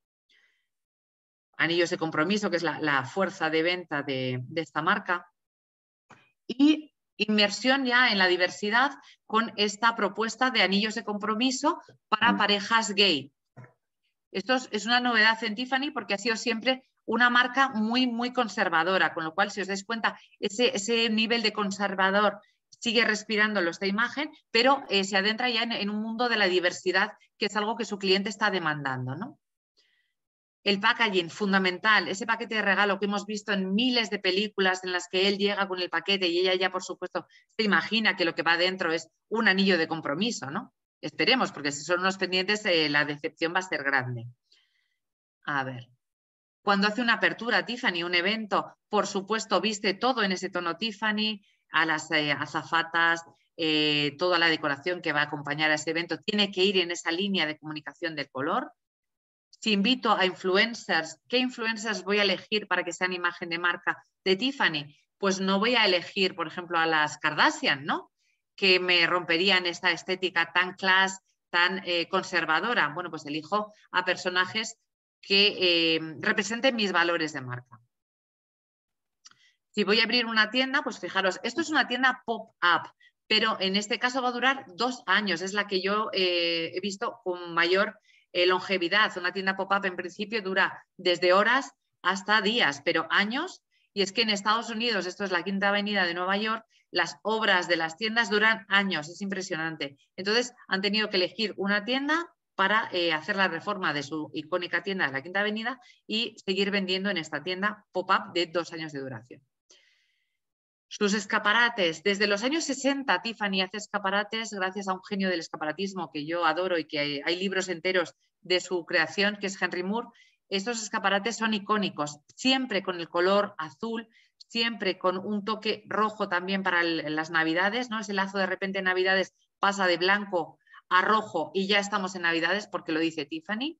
Anillos de compromiso, que es la, la fuerza de venta de, de esta marca. Y inmersión ya en la diversidad con esta propuesta de anillos de compromiso para parejas gay. Esto es, es una novedad en Tiffany porque ha sido siempre una marca muy, muy conservadora, con lo cual, si os dais cuenta, ese, ese nivel de conservador sigue respirándolo esta imagen, pero eh, se adentra ya en, en un mundo de la diversidad, que es algo que su cliente está demandando, ¿no? El packaging, fundamental, ese paquete de regalo que hemos visto en miles de películas en las que él llega con el paquete y ella ya, por supuesto, se imagina que lo que va dentro es un anillo de compromiso, ¿no? Esperemos, porque si son unos pendientes, eh, la decepción va a ser grande. A ver. Cuando hace una apertura Tiffany, un evento, por supuesto, viste todo en ese tono Tiffany, a las eh, azafatas, eh, toda la decoración que va a acompañar a ese evento tiene que ir en esa línea de comunicación del color. Si invito a influencers, ¿qué influencers voy a elegir para que sean imagen de marca de Tiffany? Pues no voy a elegir, por ejemplo, a las Kardashian, ¿no? Que me romperían esta estética tan class, tan eh, conservadora. Bueno, pues elijo a personajes que eh, representen mis valores de marca. Si voy a abrir una tienda, pues fijaros, esto es una tienda pop-up. pero en este caso va a durar dos años. Es la que yo eh, he visto con mayor eh, longevidad. Una tienda pop-up en principio dura desde horas hasta días, pero años. Y es que en Estados Unidos, esto es la Quinta Avenida de Nueva York, las obras de las tiendas duran años, es impresionante. Entonces han tenido que elegir una tienda para eh, hacer la reforma de su icónica tienda de la Quinta Avenida y seguir vendiendo en esta tienda pop-up de dos años de duración. Sus escaparates. Desde los años sesenta Tiffany hace escaparates gracias a un genio del escaparatismo que yo adoro y que hay, hay libros enteros de su creación, que es Henry Moore. Estos escaparates son icónicos, siempre con el color azul, siempre con un toque rojo también para el, las Navidades, ¿no? Ese lazo de repente en Navidades pasa de blanco a rojo y ya estamos en Navidades porque lo dice Tiffany.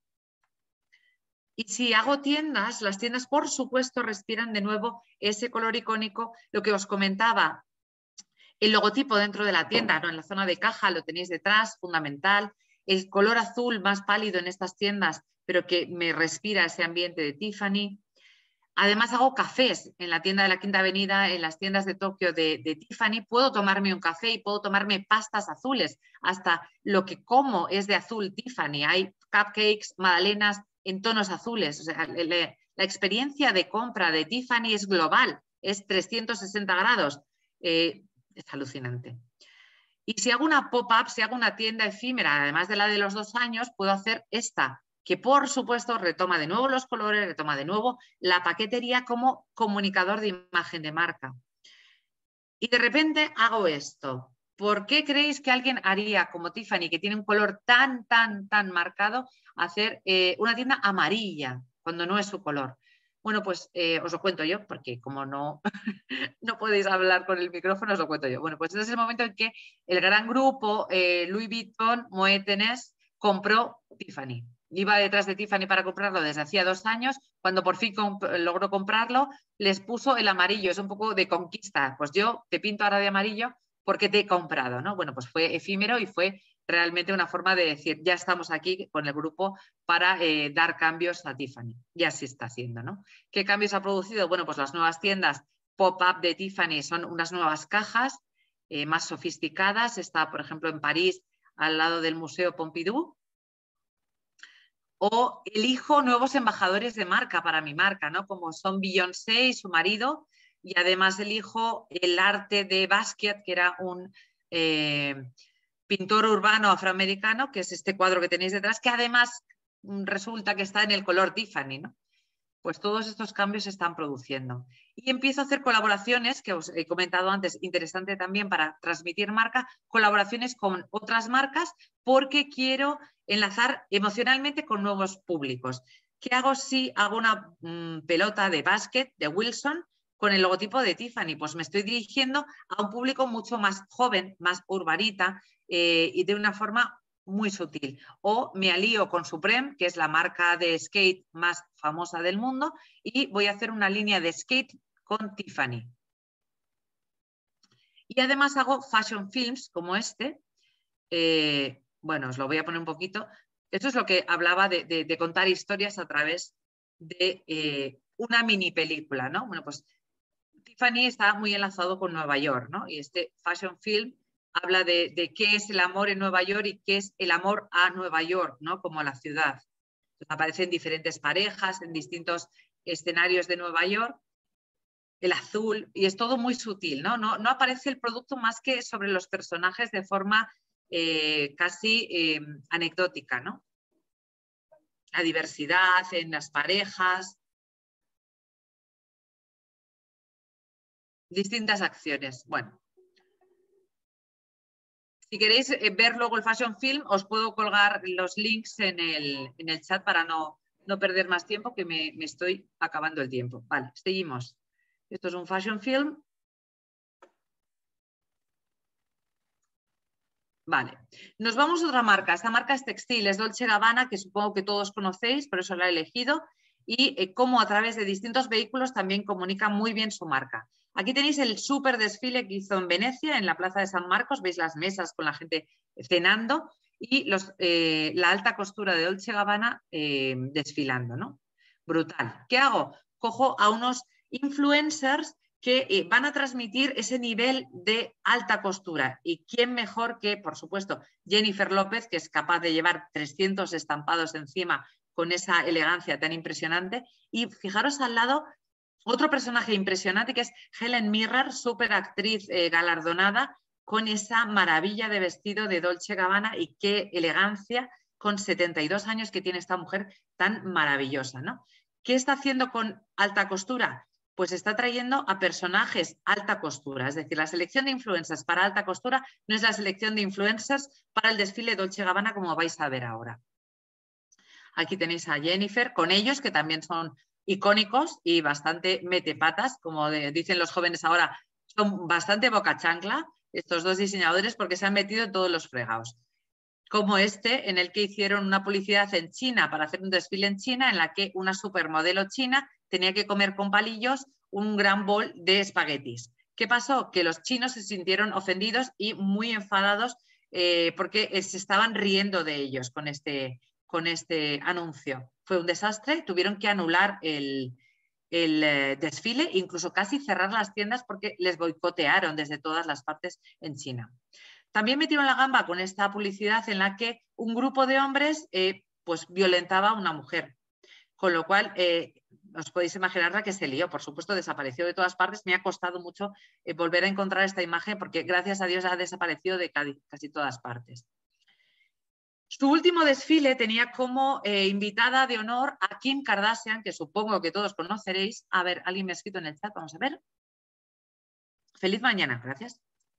Y si hago tiendas, las tiendas por supuesto respiran de nuevo ese color icónico, lo que os comentaba, el logotipo dentro de la tienda, ¿no? En la zona de caja lo tenéis detrás, fundamental, el color azul más pálido en estas tiendas, pero que me respira ese ambiente de Tiffany. Además hago cafés en la tienda de la Quinta Avenida, en las tiendas de Tokio de, de Tiffany, puedo tomarme un café y puedo tomarme pastas azules, hasta lo que como es de azul Tiffany, hay cupcakes, magdalenas en tonos azules, o sea, le, le, la experiencia de compra de Tiffany es global, es trescientos sesenta grados, eh, es alucinante. Y si hago una pop-up, si hago una tienda efímera, además de la de los dos años, puedo hacer esta, que por supuesto retoma de nuevo los colores, retoma de nuevo la paquetería como comunicador de imagen de marca. Y de repente hago esto. ¿Por qué creéis que alguien haría como Tiffany, que tiene un color tan, tan, tan marcado, hacer eh, una tienda amarilla cuando no es su color? Bueno, pues eh, os lo cuento yo, porque como no, no podéis hablar con el micrófono, os lo cuento yo. Bueno, pues es el momento en que el gran grupo eh, Louis Vuitton, Moet Hennessy, compró Tiffany. Iba detrás de Tiffany para comprarlo desde hacía dos años. Cuando por fin comp logró comprarlo, les puso el amarillo. Es un poco de conquista. Pues yo te pinto ahora de amarillo porque te he comprado, ¿no? Bueno, pues fue efímero y fue realmente una forma de decir, ya estamos aquí con el grupo para eh, dar cambios a Tiffany. Y así está haciendo, ¿no? ¿Qué cambios ha producido? Bueno, pues las nuevas tiendas pop-up de Tiffany son unas nuevas cajas eh, más sofisticadas. Está, por ejemplo, en París, al lado del Museo Pompidou. O elijo nuevos embajadores de marca para mi marca, ¿no? Como son Beyoncé y su marido. Y además elijo el arte de Basquiat, que era un eh, pintor urbano afroamericano, que es este cuadro que tenéis detrás, que además resulta que está en el color Tiffany, ¿no? Pues todos estos cambios se están produciendo. Y empiezo a hacer colaboraciones, que os he comentado antes, interesante también para transmitir marca, colaboraciones con otras marcas, porque quiero enlazar emocionalmente con nuevos públicos. ¿Qué hago si hago una mmm, pelota de básquet de Wilson con el logotipo de Tiffany? Pues me estoy dirigiendo a un público mucho más joven, más urbanita eh, y de una forma muy sutil. O me alío con Supreme, que es la marca de skate más famosa del mundo, y voy a hacer una línea de skate con Tiffany. Y además hago fashion films como este. Eh, bueno, os lo voy a poner un poquito. Esto es lo que hablaba de, de, de contar historias a través de eh, una mini película, ¿no? Bueno, pues Tiffany está muy enlazado con Nueva York, ¿no? Y este fashion film habla de, de qué es el amor en Nueva York y qué es el amor a Nueva York, ¿no? Como a la ciudad. Entonces, aparecen diferentes parejas en distintos escenarios de Nueva York, el azul, y es todo muy sutil, ¿no? No, no aparece el producto más que sobre los personajes de forma eh, casi eh, anecdótica, ¿no? La diversidad en las parejas, distintas acciones. Bueno. Si queréis ver luego el fashion film, os puedo colgar los links en el, en el chat para no, no perder más tiempo, que me, me estoy acabando el tiempo. Vale, seguimos. Esto es un fashion film. Vale, nos vamos a otra marca. Esta marca es textil, es Dolce Gabbana, que supongo que todos conocéis, por eso la he elegido, y eh, cómo a través de distintos vehículos también comunica muy bien su marca. Aquí tenéis el súper desfile que hizo en Venecia, en la Plaza de San Marcos, veis las mesas con la gente cenando y los, eh, la alta costura de Dolce Gabbana eh, desfilando, ¿no? Brutal. ¿Qué hago? Cojo a unos influencers que eh, van a transmitir ese nivel de alta costura. ¿Y quién mejor que, por supuesto, Jennifer López, que es capaz de llevar trescientos estampados encima con esa elegancia tan impresionante? Y fijaros al lado otro personaje impresionante que es Helen Mirren, súper actriz eh, galardonada, con esa maravilla de vestido de Dolce Gabbana, y qué elegancia con setenta y dos años que tiene esta mujer tan maravillosa, ¿no? ¿Qué está haciendo con alta costura? Pues está trayendo a personajes alta costura, es decir, la selección de influencers para alta costura no es la selección de influencers para el desfile Dolce Gabbana, como vais a ver ahora. Aquí tenéis a Jennifer, con ellos que también son icónicos y bastante metepatas, como de, dicen los jóvenes ahora, son bastante boca chancla estos dos diseñadores porque se han metido en todos los fregados. Como este, en el que hicieron una publicidad en China para hacer un desfile en China, en la que una supermodelo china tenía que comer con palillos un gran bol de espaguetis. ¿Qué pasó? Que los chinos se sintieron ofendidos y muy enfadados eh, porque se estaban riendo de ellos con este, con este anuncio. Fue un desastre, tuvieron que anular el, el eh, desfile, incluso casi cerrar las tiendas porque les boicotearon desde todas las partes en China. También metieron la gamba con esta publicidad en la que un grupo de hombres eh, pues violentaba a una mujer, con lo cual eh, os podéis imaginar la que se lió. Por supuesto, desapareció de todas partes. Me ha costado mucho eh, volver a encontrar esta imagen porque gracias a Dios ha desaparecido de casi, casi todas partes. Su último desfile tenía como eh, invitada de honor a Kim Kardashian, que supongo que todos conoceréis. A ver, alguien me ha escrito en el chat, vamos a ver. Feliz mañana, gracias.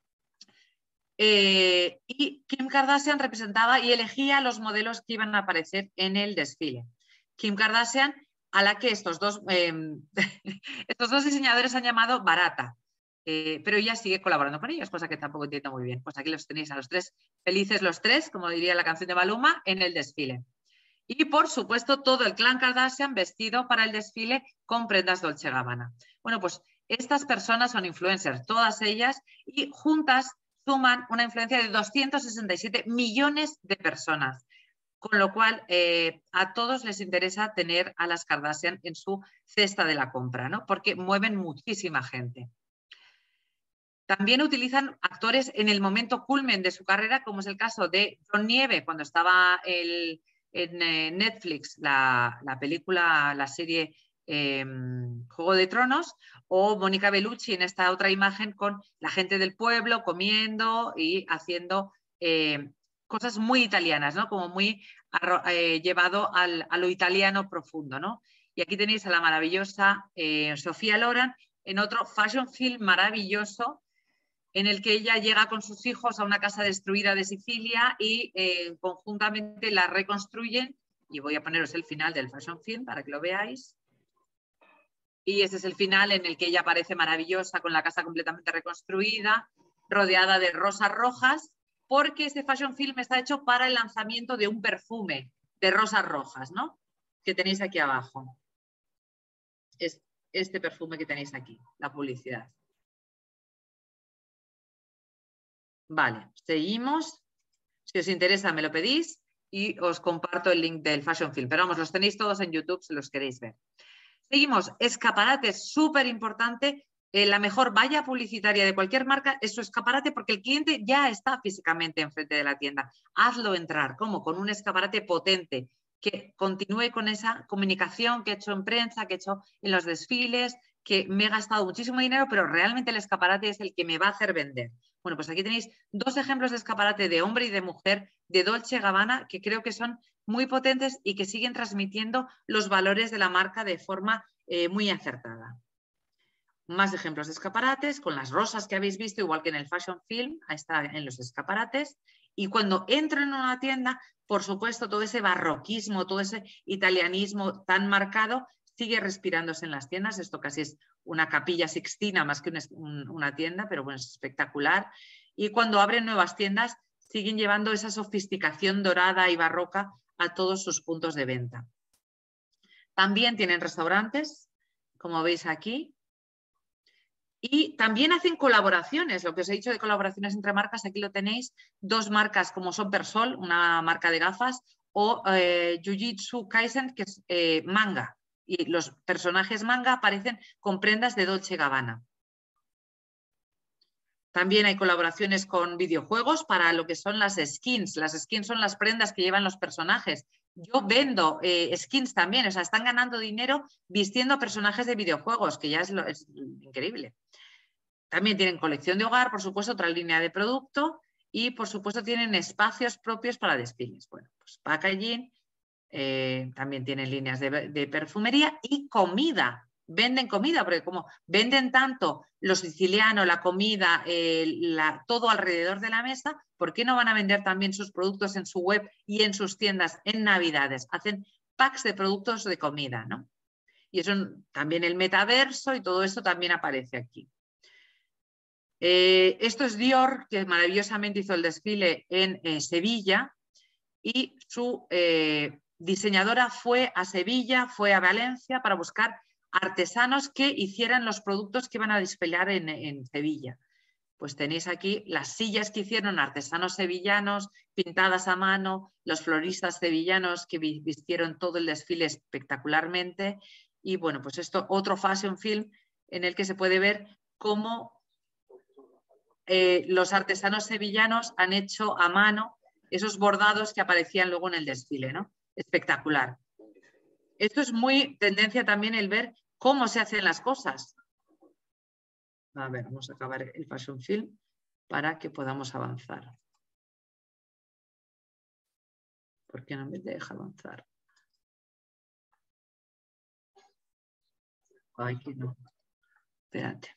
Eh, y Kim Kardashian representaba y elegía los modelos que iban a aparecer en el desfile. Kim Kardashian, a la que estos dos, eh, estos dos diseñadores han llamado barata, eh, pero ella sigue colaborando con ellos, cosa que tampoco entiendo muy bien. Pues aquí los tenéis a los tres, felices los tres, como diría la canción de Maluma, en el desfile. Y por supuesto todo el clan Kardashian vestido para el desfile con prendas Dolce Gabbana. Bueno, pues estas personas son influencers, todas ellas, y juntas suman una influencia de doscientos sesenta y siete millones de personas, con lo cual eh, a todos les interesa tener a las Kardashian en su cesta de la compra, ¿no? Porque mueven muchísima gente. También utilizan actores en el momento culmen de su carrera, como es el caso de John Nieve, cuando estaba el, en eh, Netflix la, la película, la serie Eh, Juego de Tronos, o Mónica Bellucci en esta otra imagen con la gente del pueblo comiendo y haciendo eh, cosas muy italianas, ¿no? Como muy eh, llevado al, a lo italiano profundo, ¿no? Y aquí tenéis a la maravillosa eh, Sofía Loren en otro fashion film maravilloso en el que ella llega con sus hijos a una casa destruida de Sicilia y eh, conjuntamente la reconstruyen. Y voy a poneros el final del fashion film para que lo veáis. Y ese es el final en el que ella aparece maravillosa con la casa completamente reconstruida, rodeada de rosas rojas, porque este fashion film está hecho para el lanzamiento de un perfume de rosas rojas, ¿no? Que tenéis aquí abajo. Es este perfume que tenéis aquí, la publicidad. Vale, seguimos. Si os interesa me lo pedís y os comparto el link del fashion film. Pero vamos, los tenéis todos en YouTube si los queréis ver. Seguimos, escaparate, súper importante. Eh, la mejor valla publicitaria de cualquier marca es su escaparate porque el cliente ya está físicamente enfrente de la tienda. Hazlo entrar, ¿cómo? Con un escaparate potente que continúe con esa comunicación que he hecho en prensa, que he hecho en los desfiles, que me he gastado muchísimo dinero, pero realmente el escaparate es el que me va a hacer vender. Bueno, pues aquí tenéis dos ejemplos de escaparate de hombre y de mujer de Dolce Gabbana que creo que son muy potentes y que siguen transmitiendo los valores de la marca de forma eh, muy acertada. Más ejemplos de escaparates con las rosas que habéis visto, igual que en el fashion film, ahí está en los escaparates. Y cuando entro en una tienda, por supuesto, todo ese barroquismo, todo ese italianismo tan marcado sigue respirándose en las tiendas. Esto casi es una capilla sixtina más que un, una tienda, pero bueno, es espectacular. Y cuando abren nuevas tiendas, siguen llevando esa sofisticación dorada y barroca a todos sus puntos de venta. También tienen restaurantes, como veis aquí. Y también hacen colaboraciones, lo que os he dicho de colaboraciones entre marcas, aquí lo tenéis, dos marcas como son Persol, una marca de gafas, o eh, Jujutsu Kaisen, que es eh, manga. Y los personajes manga aparecen con prendas de Dolce Gabbana. También hay colaboraciones con videojuegos para lo que son las skins. Las skins son las prendas que llevan los personajes. Yo vendo eh, skins también, o sea, están ganando dinero vistiendo personajes de videojuegos, que ya es, lo, es increíble. También tienen colección de hogar, por supuesto, otra línea de producto y, por supuesto, tienen espacios propios para desfiles. Bueno, pues packaging, eh, también tienen líneas de, de perfumería y comida. Venden comida, porque como venden tanto lo siciliano, la comida, eh, la, todo alrededor de la mesa, ¿por qué no van a vender también sus productos en su web y en sus tiendas en Navidades? Hacen packs de productos de comida, ¿no? Y eso también el metaverso y todo esto también aparece aquí. Eh, esto es Dior, que maravillosamente hizo el desfile en eh, Sevilla y su eh, diseñadora fue a Sevilla, fue a Valencia para buscar artesanos que hicieran los productos que iban a desfilar en, en Sevilla. Pues tenéis aquí las sillas que hicieron artesanos sevillanos, pintadas a mano, los floristas sevillanos que vistieron todo el desfile espectacularmente. Y bueno, pues esto, otro fashion film en el que se puede ver cómo eh, los artesanos sevillanos han hecho a mano esos bordados que aparecían luego en el desfile, ¿no? Espectacular. Esto es muy tendencia también el ver cómo se hacen las cosas. A ver, vamos a acabar el fashion film para que podamos avanzar. ¿Por qué no me deja avanzar? Ay, que no. Espérate.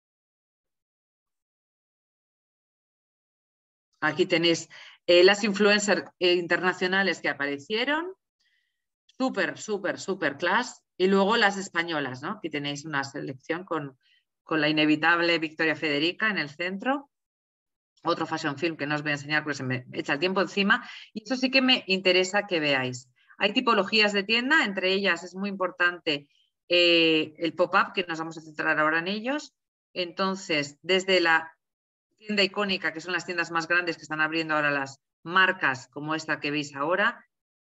Aquí tenéis eh, las influencers eh, internacionales que aparecieron. Súper, súper, súper class. Y luego las españolas, ¿no? Aquí tenéis una selección con, con la inevitable Victoria Federica en el centro. Otro fashion film que no os voy a enseñar porque se me echa el tiempo encima. Y eso sí que me interesa que veáis. Hay tipologías de tienda, entre ellas es muy importante eh, el pop-up, que nos vamos a centrar ahora en ellos. Entonces, desde la tienda icónica, que son las tiendas más grandes que están abriendo ahora las marcas, como esta que veis ahora.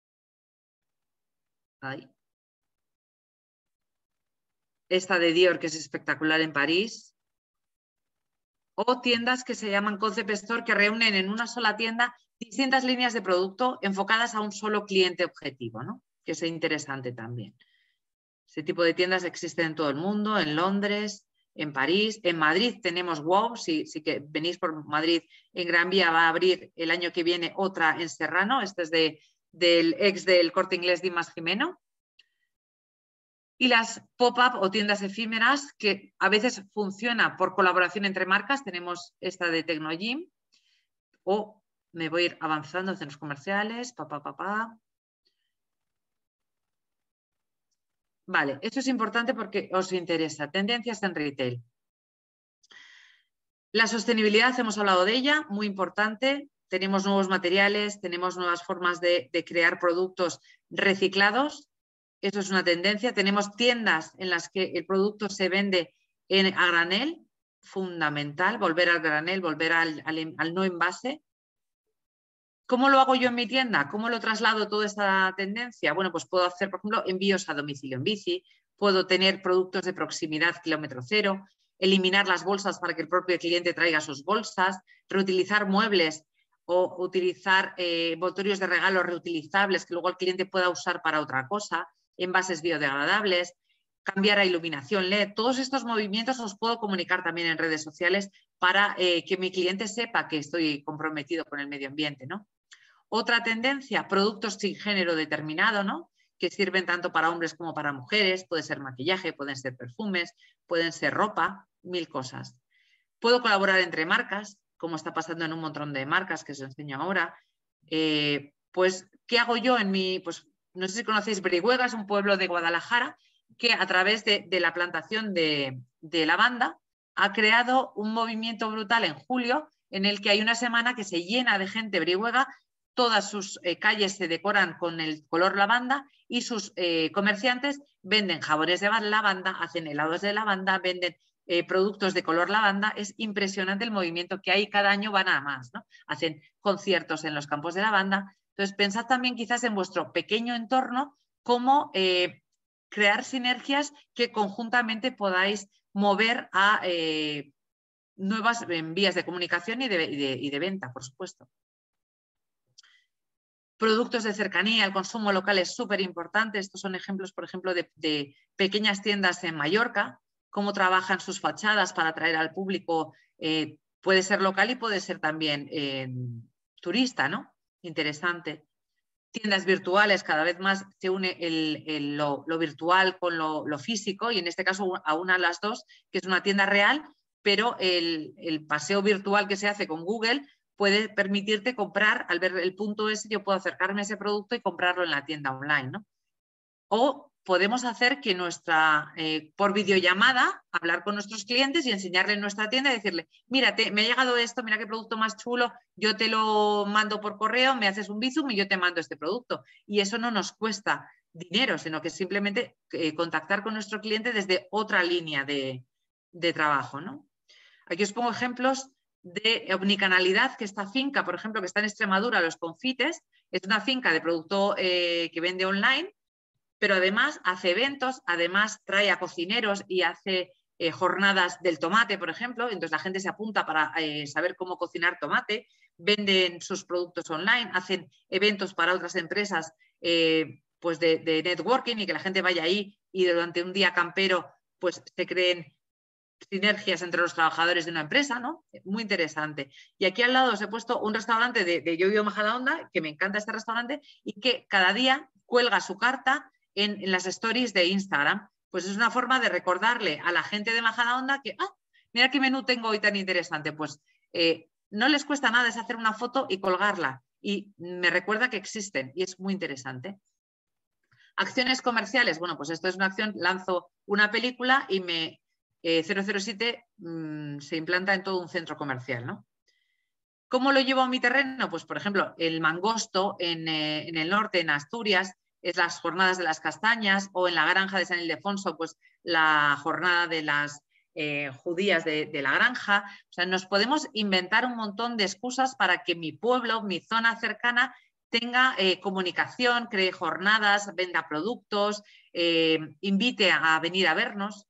Ahí. Esta de Dior, que es espectacular en París. O tiendas que se llaman Concept Store, que reúnen en una sola tienda distintas líneas de producto enfocadas a un solo cliente objetivo, ¿no? Que es interesante también. Este tipo de tiendas existen en todo el mundo, en Londres, en París, en Madrid tenemos Wow, si, si que venís por Madrid, en Gran Vía va a abrir el año que viene otra en Serrano, esta es de, del ex del Corte Inglés Dimas Jimeno. Y las pop-up o tiendas efímeras que a veces funciona por colaboración entre marcas, tenemos esta de Tecnogym, o me voy a ir avanzando en centros comerciales, pa, pa, pa, pa. Vale, esto es importante porque os interesa. Tendencias en retail. La sostenibilidad, hemos hablado de ella, muy importante. Tenemos nuevos materiales, tenemos nuevas formas de, de crear productos reciclados. Eso es una tendencia. Tenemos tiendas en las que el producto se vende en, a granel, fundamental, volver al granel, volver al, al, al no envase. ¿Cómo lo hago yo en mi tienda? ¿Cómo lo traslado toda esta tendencia? Bueno, pues puedo hacer, por ejemplo, envíos a domicilio en bici, puedo tener productos de proximidad kilómetro cero, eliminar las bolsas para que el propio cliente traiga sus bolsas, reutilizar muebles o utilizar eh, envoltorios de regalo reutilizables que luego el cliente pueda usar para otra cosa, envases biodegradables, cambiar a iluminación L E D. Todos estos movimientos los puedo comunicar también en redes sociales para eh, que mi cliente sepa que estoy comprometido con el medio ambiente, ¿no? Otra tendencia, productos sin género determinado, ¿no? Que sirven tanto para hombres como para mujeres, puede ser maquillaje, pueden ser perfumes, pueden ser ropa, mil cosas. Puedo colaborar entre marcas, como está pasando en un montón de marcas que os enseño ahora. Eh, pues, ¿qué hago yo en mi...? Pues, no sé si conocéis Brihuega, es un pueblo de Guadalajara que a través de, de la plantación de, de lavanda ha creado un movimiento brutal en julio en el que hay una semana que se llena de gente Brihuega. Todas sus eh, calles se decoran con el color lavanda y sus eh, comerciantes venden jabones de lavanda, hacen helados de lavanda, venden eh, productos de color lavanda. Es impresionante el movimiento que hay, cada año van a más, ¿no? Hacen conciertos en los campos de lavanda. Entonces, pensad también quizás en vuestro pequeño entorno cómo eh, crear sinergias que conjuntamente podáis mover a... Eh, nuevas vías de comunicación y de, y de, y de venta, por supuesto. Productos de cercanía, el consumo local es súper importante. Estos son ejemplos, por ejemplo, de, de pequeñas tiendas en Mallorca, cómo trabajan sus fachadas para atraer al público. Eh, puede ser local y puede ser también eh, turista, ¿no? Interesante. Tiendas virtuales, cada vez más se une el, el, lo, lo virtual con lo, lo físico, y en este caso a una de las dos, que es una tienda real, pero el, el paseo virtual que se hace con Google puede permitirte comprar, al ver el punto ese, yo puedo acercarme a ese producto y comprarlo en la tienda online, ¿no? O podemos hacer que nuestra, eh, por videollamada, hablar con nuestros clientes y enseñarle en nuestra tienda y decirle, mira, te, me ha llegado esto, mira qué producto más chulo, yo te lo mando por correo, me haces un Bizum y yo te mando este producto. Y eso no nos cuesta dinero, sino que simplemente eh, contactar con nuestro cliente desde otra línea de, de trabajo, ¿no? Aquí os pongo ejemplos de omnicanalidad, que esta finca, por ejemplo, que está en Extremadura, Los Confites, es una finca de producto eh, que vende online, pero además hace eventos, además trae a cocineros y hace eh, jornadas del tomate, por ejemplo. Entonces la gente se apunta para eh, saber cómo cocinar tomate, venden sus productos online, hacen eventos para otras empresas eh, pues de, de networking, y que la gente vaya ahí y durante un día campero pues se creen sinergias entre los trabajadores de una empresa, ¿no? Muy interesante. Y aquí al lado os he puesto un restaurante de, de Yo Vivo Majadahonda, que me encanta este restaurante, y que cada día cuelga su carta en, en las stories de Instagram. Pues es una forma de recordarle a la gente de Majadahonda que, ah, mira qué menú tengo hoy tan interesante. Pues eh, no les cuesta nada, es hacer una foto y colgarla. Y me recuerda que existen, y es muy interesante. Acciones comerciales, bueno, pues esto es una acción, lanzo una película y me... Eh, cero cero siete mmm, se implanta en todo un centro comercial, ¿no? ¿Cómo lo llevo a mi terreno? Pues, por ejemplo, el Mangosto en, eh, en el norte, en Asturias, es las jornadas de las castañas, o en la granja de San Ildefonso, pues la jornada de las eh, judías de, de la granja. O sea, nos podemos inventar un montón de excusas para que mi pueblo, mi zona cercana, tenga eh, comunicación, cree jornadas, venda productos, eh, invite a venir a vernos.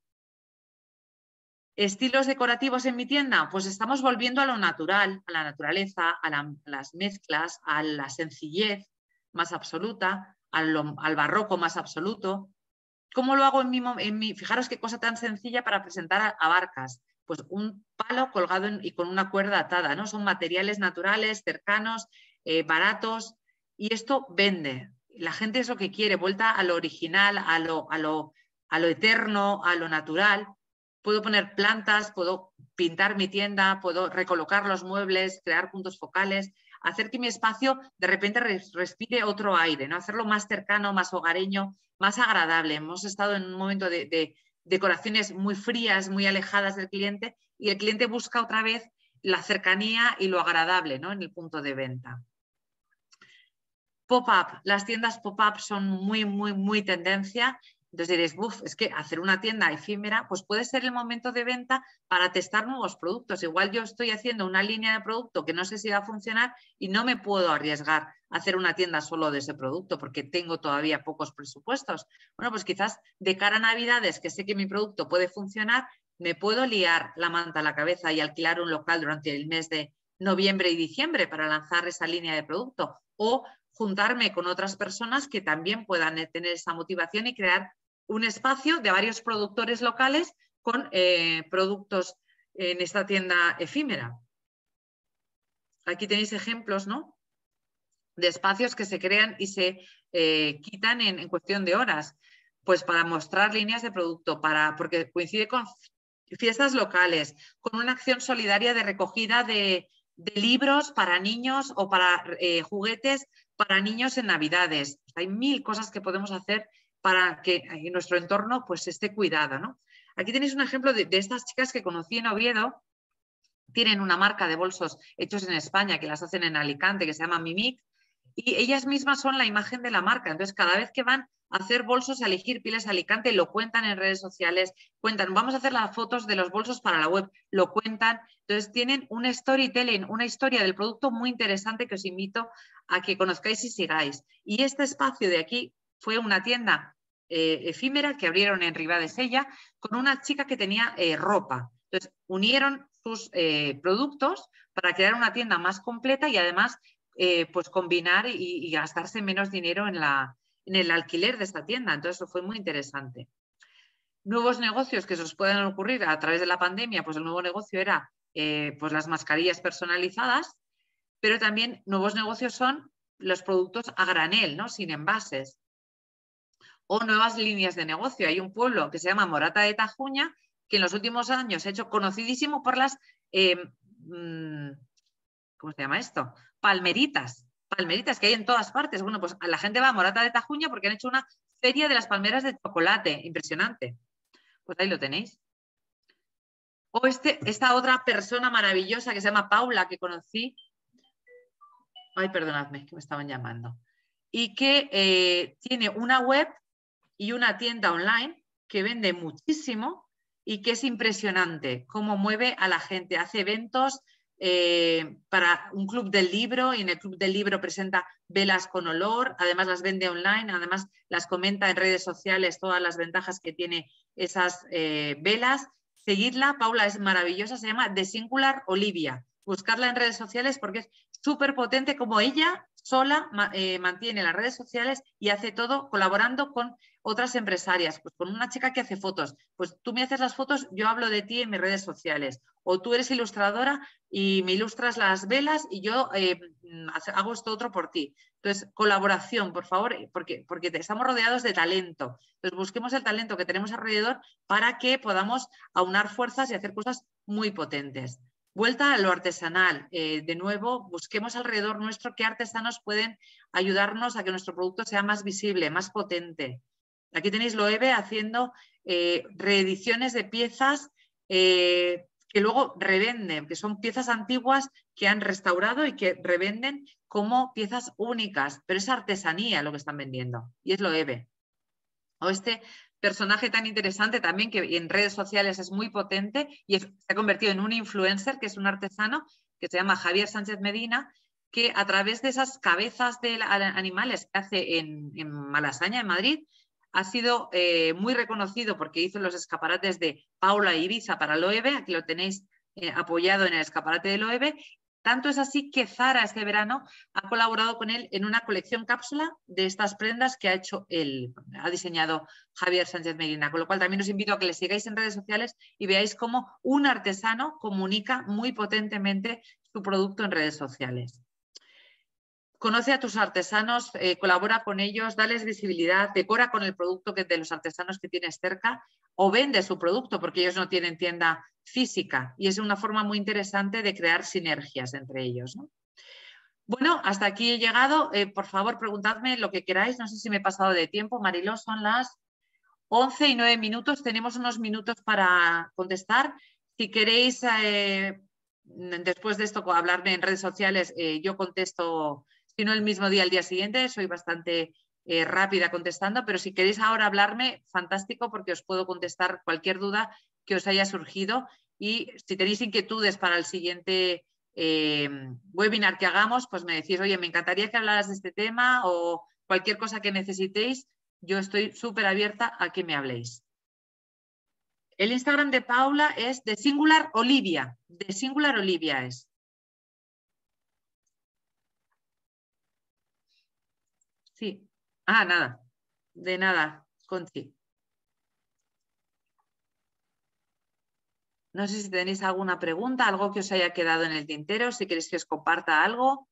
¿Estilos decorativos en mi tienda? Pues estamos volviendo a lo natural, a la naturaleza, a, la, a las mezclas, a la sencillez más absoluta, a lo, al barroco más absoluto. ¿Cómo lo hago en mi, en mi? Fijaros qué cosa tan sencilla para presentar a, a barcas. Pues un palo colgado en, y con una cuerda atada, ¿no? Son materiales naturales, cercanos, eh, baratos, y esto vende. La gente es lo que quiere, vuelta a lo original, a lo, a lo, a lo eterno, a lo natural. Puedo poner plantas, puedo pintar mi tienda, puedo recolocar los muebles, crear puntos focales, hacer que mi espacio de repente respire otro aire, ¿no? Hacerlo más cercano, más hogareño, más agradable. Hemos estado en un momento de, de decoraciones muy frías, muy alejadas del cliente, y el cliente busca otra vez la cercanía y lo agradable, ¿no? En el punto de venta. Pop-up. Las tiendas pop-up son muy, muy, muy tendencia. Entonces diréis, buf, es que hacer una tienda efímera, pues puede ser el momento de venta para testar nuevos productos. Igual yo estoy haciendo una línea de producto que no sé si va a funcionar y no me puedo arriesgar a hacer una tienda solo de ese producto porque tengo todavía pocos presupuestos. Bueno, pues quizás de cara a Navidades, que sé que mi producto puede funcionar, me puedo liar la manta a la cabeza y alquilar un local durante el mes de noviembre y diciembre para lanzar esa línea de producto, o juntarme con otras personas que también puedan tener esa motivación y crear un espacio de varios productores locales con eh, productos en esta tienda efímera. Aquí tenéis ejemplos, ¿no?, de espacios que se crean y se eh, quitan en, en cuestión de horas, pues para mostrar líneas de producto, para, porque coincide con fiestas locales, con una acción solidaria de recogida de, de libros para niños o para eh, juguetes para niños en Navidades. Hay mil cosas que podemos hacer para que en nuestro entorno pues esté cuidado, ¿no? Aquí tenéis un ejemplo de, de estas chicas que conocí en Oviedo. Tienen una marca de bolsos hechos en España que las hacen en Alicante, que se llama Mimic, y ellas mismas son la imagen de la marca. Entonces, cada vez que van a hacer bolsos, a elegir pieles Alicante, lo cuentan en redes sociales, cuentan, vamos a hacer las fotos de los bolsos para la web, lo cuentan. Entonces, tienen un storytelling, una historia del producto muy interesante que os invito a que conozcáis y sigáis. Y este espacio de aquí fue una tienda eh, efímera que abrieron en Ribadesella con una chica que tenía eh, ropa. Entonces, unieron sus eh, productos para crear una tienda más completa y además eh, pues combinar y, y gastarse menos dinero en, la, en el alquiler de esta tienda. Entonces eso fue muy interesante. Nuevos negocios que se os pueden ocurrir a través de la pandemia, pues el nuevo negocio era eh, pues las mascarillas personalizadas, pero también nuevos negocios son los productos a granel, ¿no? Sin envases. O nuevas líneas de negocio. Hay un pueblo que se llama Morata de Tajuña, que en los últimos años se ha hecho conocidísimo por las, eh, ¿cómo se llama esto? Palmeritas. Palmeritas que hay en todas partes. Bueno, pues la gente va a Morata de Tajuña porque han hecho una feria de las palmeras de chocolate. Impresionante. Pues ahí lo tenéis. O este, esta otra persona maravillosa que se llama Paula, que conocí. Ay, perdonadme, que me estaban llamando. Y que eh, tiene una web y una tienda online que vende muchísimo y que es impresionante cómo mueve a la gente. Hace eventos eh, para un club del libro y en el club del libro presenta velas con olor, además las vende online, además las comenta en redes sociales todas las ventajas que tiene esas eh, velas. Seguidla, Paula es maravillosa, se llama The Singular Olivia. Buscarla en redes sociales porque es súper potente como ella sola eh, mantiene las redes sociales y hace todo colaborando con otras empresarias, pues con una chica que hace fotos, pues tú me haces las fotos, yo hablo de ti en mis redes sociales, o tú eres ilustradora y me ilustras las velas y yo eh, hago esto otro por ti. Entonces, colaboración, por favor, porque, porque estamos rodeados de talento. Entonces, busquemos el talento que tenemos alrededor para que podamos aunar fuerzas y hacer cosas muy potentes. Vuelta a lo artesanal. Eh, de nuevo, busquemos alrededor nuestro qué artesanos pueden ayudarnos a que nuestro producto sea más visible, más potente. Aquí tenéis Loewe haciendo eh, reediciones de piezas eh, que luego revenden, que son piezas antiguas que han restaurado y que revenden como piezas únicas, pero es artesanía lo que están vendiendo y es Loewe. O este personaje tan interesante también que en redes sociales es muy potente y es, se ha convertido en un influencer, que es un artesano que se llama Javier Sánchez Medina, que a través de esas cabezas de animales que hace en, en Malasaña, en Madrid, ha sido eh, muy reconocido porque hizo los escaparates de Paula Ibiza para Loewe, aquí lo tenéis eh, apoyado en el escaparate de Loewe. Tanto es así que Zara este verano ha colaborado con él en una colección cápsula de estas prendas que ha hecho él, ha diseñado Javier Sánchez Medina, con lo cual también os invito a que le sigáis en redes sociales y veáis cómo un artesano comunica muy potentemente su producto en redes sociales. Conoce a tus artesanos, eh, colabora con ellos, dales visibilidad, decora con el producto que, de los artesanos que tienes cerca o vende su producto porque ellos no tienen tienda física y es una forma muy interesante de crear sinergias entre ellos, ¿no? Bueno, hasta aquí he llegado. Eh, por favor, preguntadme lo que queráis. No sé si me he pasado de tiempo. Mariló, son las once y nueve minutos. Tenemos unos minutos para contestar. Si queréis, eh, después de esto, hablarme en redes sociales, eh, yo contesto. Si no el mismo día, el día siguiente, soy bastante eh, rápida contestando, pero si queréis ahora hablarme, fantástico, porque os puedo contestar cualquier duda que os haya surgido y si tenéis inquietudes para el siguiente eh, webinar que hagamos, pues me decís, oye, me encantaría que hablaras de este tema o cualquier cosa que necesitéis, yo estoy súper abierta a que me habléis. El Instagram de Paula es The Singular Olivia, The Singular Olivia es. Sí. Ah, nada. De nada, Conchi. No sé si tenéis alguna pregunta, algo que os haya quedado en el tintero, si queréis que os comparta algo.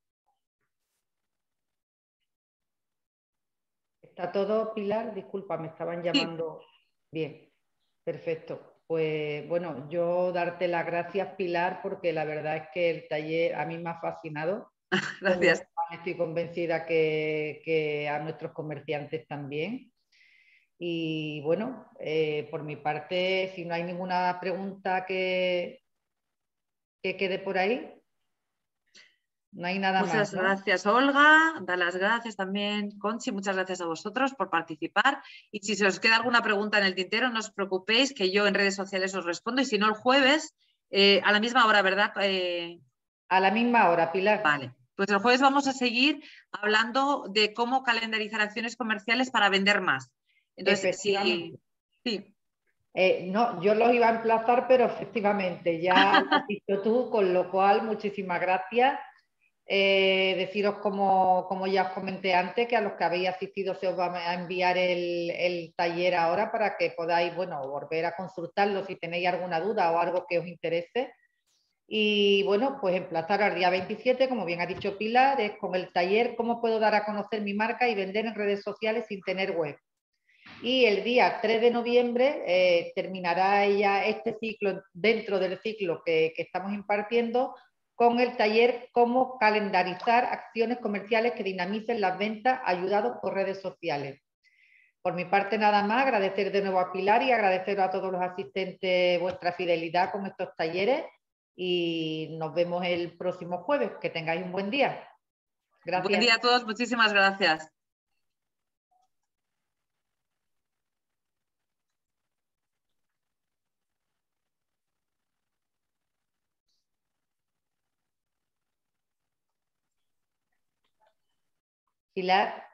¿Está todo, Pilar? Disculpa, me estaban llamando. Sí. Bien, perfecto. Pues bueno, yo darte las gracias, Pilar, porque la verdad es que el taller a mí me ha fascinado. Gracias. Estoy convencida que, que a nuestros comerciantes también. Y bueno, eh, por mi parte, si no hay ninguna pregunta que, que quede por ahí, no hay nada muchas más, ¿no? Gracias, Olga. Da las gracias también, Conchi. Muchas gracias a vosotros por participar. Y si se os queda alguna pregunta en el tintero, no os preocupéis, que yo en redes sociales os respondo. Y si no, el jueves, eh, a la misma hora, ¿verdad? Eh... A la misma hora, Pilar. Vale. Pues el jueves vamos a seguir hablando de cómo calendarizar acciones comerciales para vender más. Entonces, sí, sí. Eh, no, yo los iba a emplazar, pero efectivamente ya lo has dicho tú, con lo cual muchísimas gracias. Eh, deciros, como, como ya os comenté antes, que a los que habéis asistido se os va a enviar el, el taller ahora para que podáis, bueno, volver a consultarlo si tenéis alguna duda o algo que os interese. Y bueno, pues emplazar al día veintisiete, como bien ha dicho Pilar, es con el taller Cómo puedo dar a conocer mi marca y vender en redes sociales sin tener web. Y el día tres de noviembre eh, terminará ya este ciclo, dentro del ciclo que, que estamos impartiendo, con el taller Cómo calendarizar acciones comerciales que dinamicen las ventas ayudados por redes sociales. Por mi parte, nada más, agradecer de nuevo a Pilar y agradecer a todos los asistentes vuestra fidelidad con estos talleres y nos vemos el próximo jueves. Que tengáis un buen día. Buen Gracias. día a todos, muchísimas gracias. Pilar.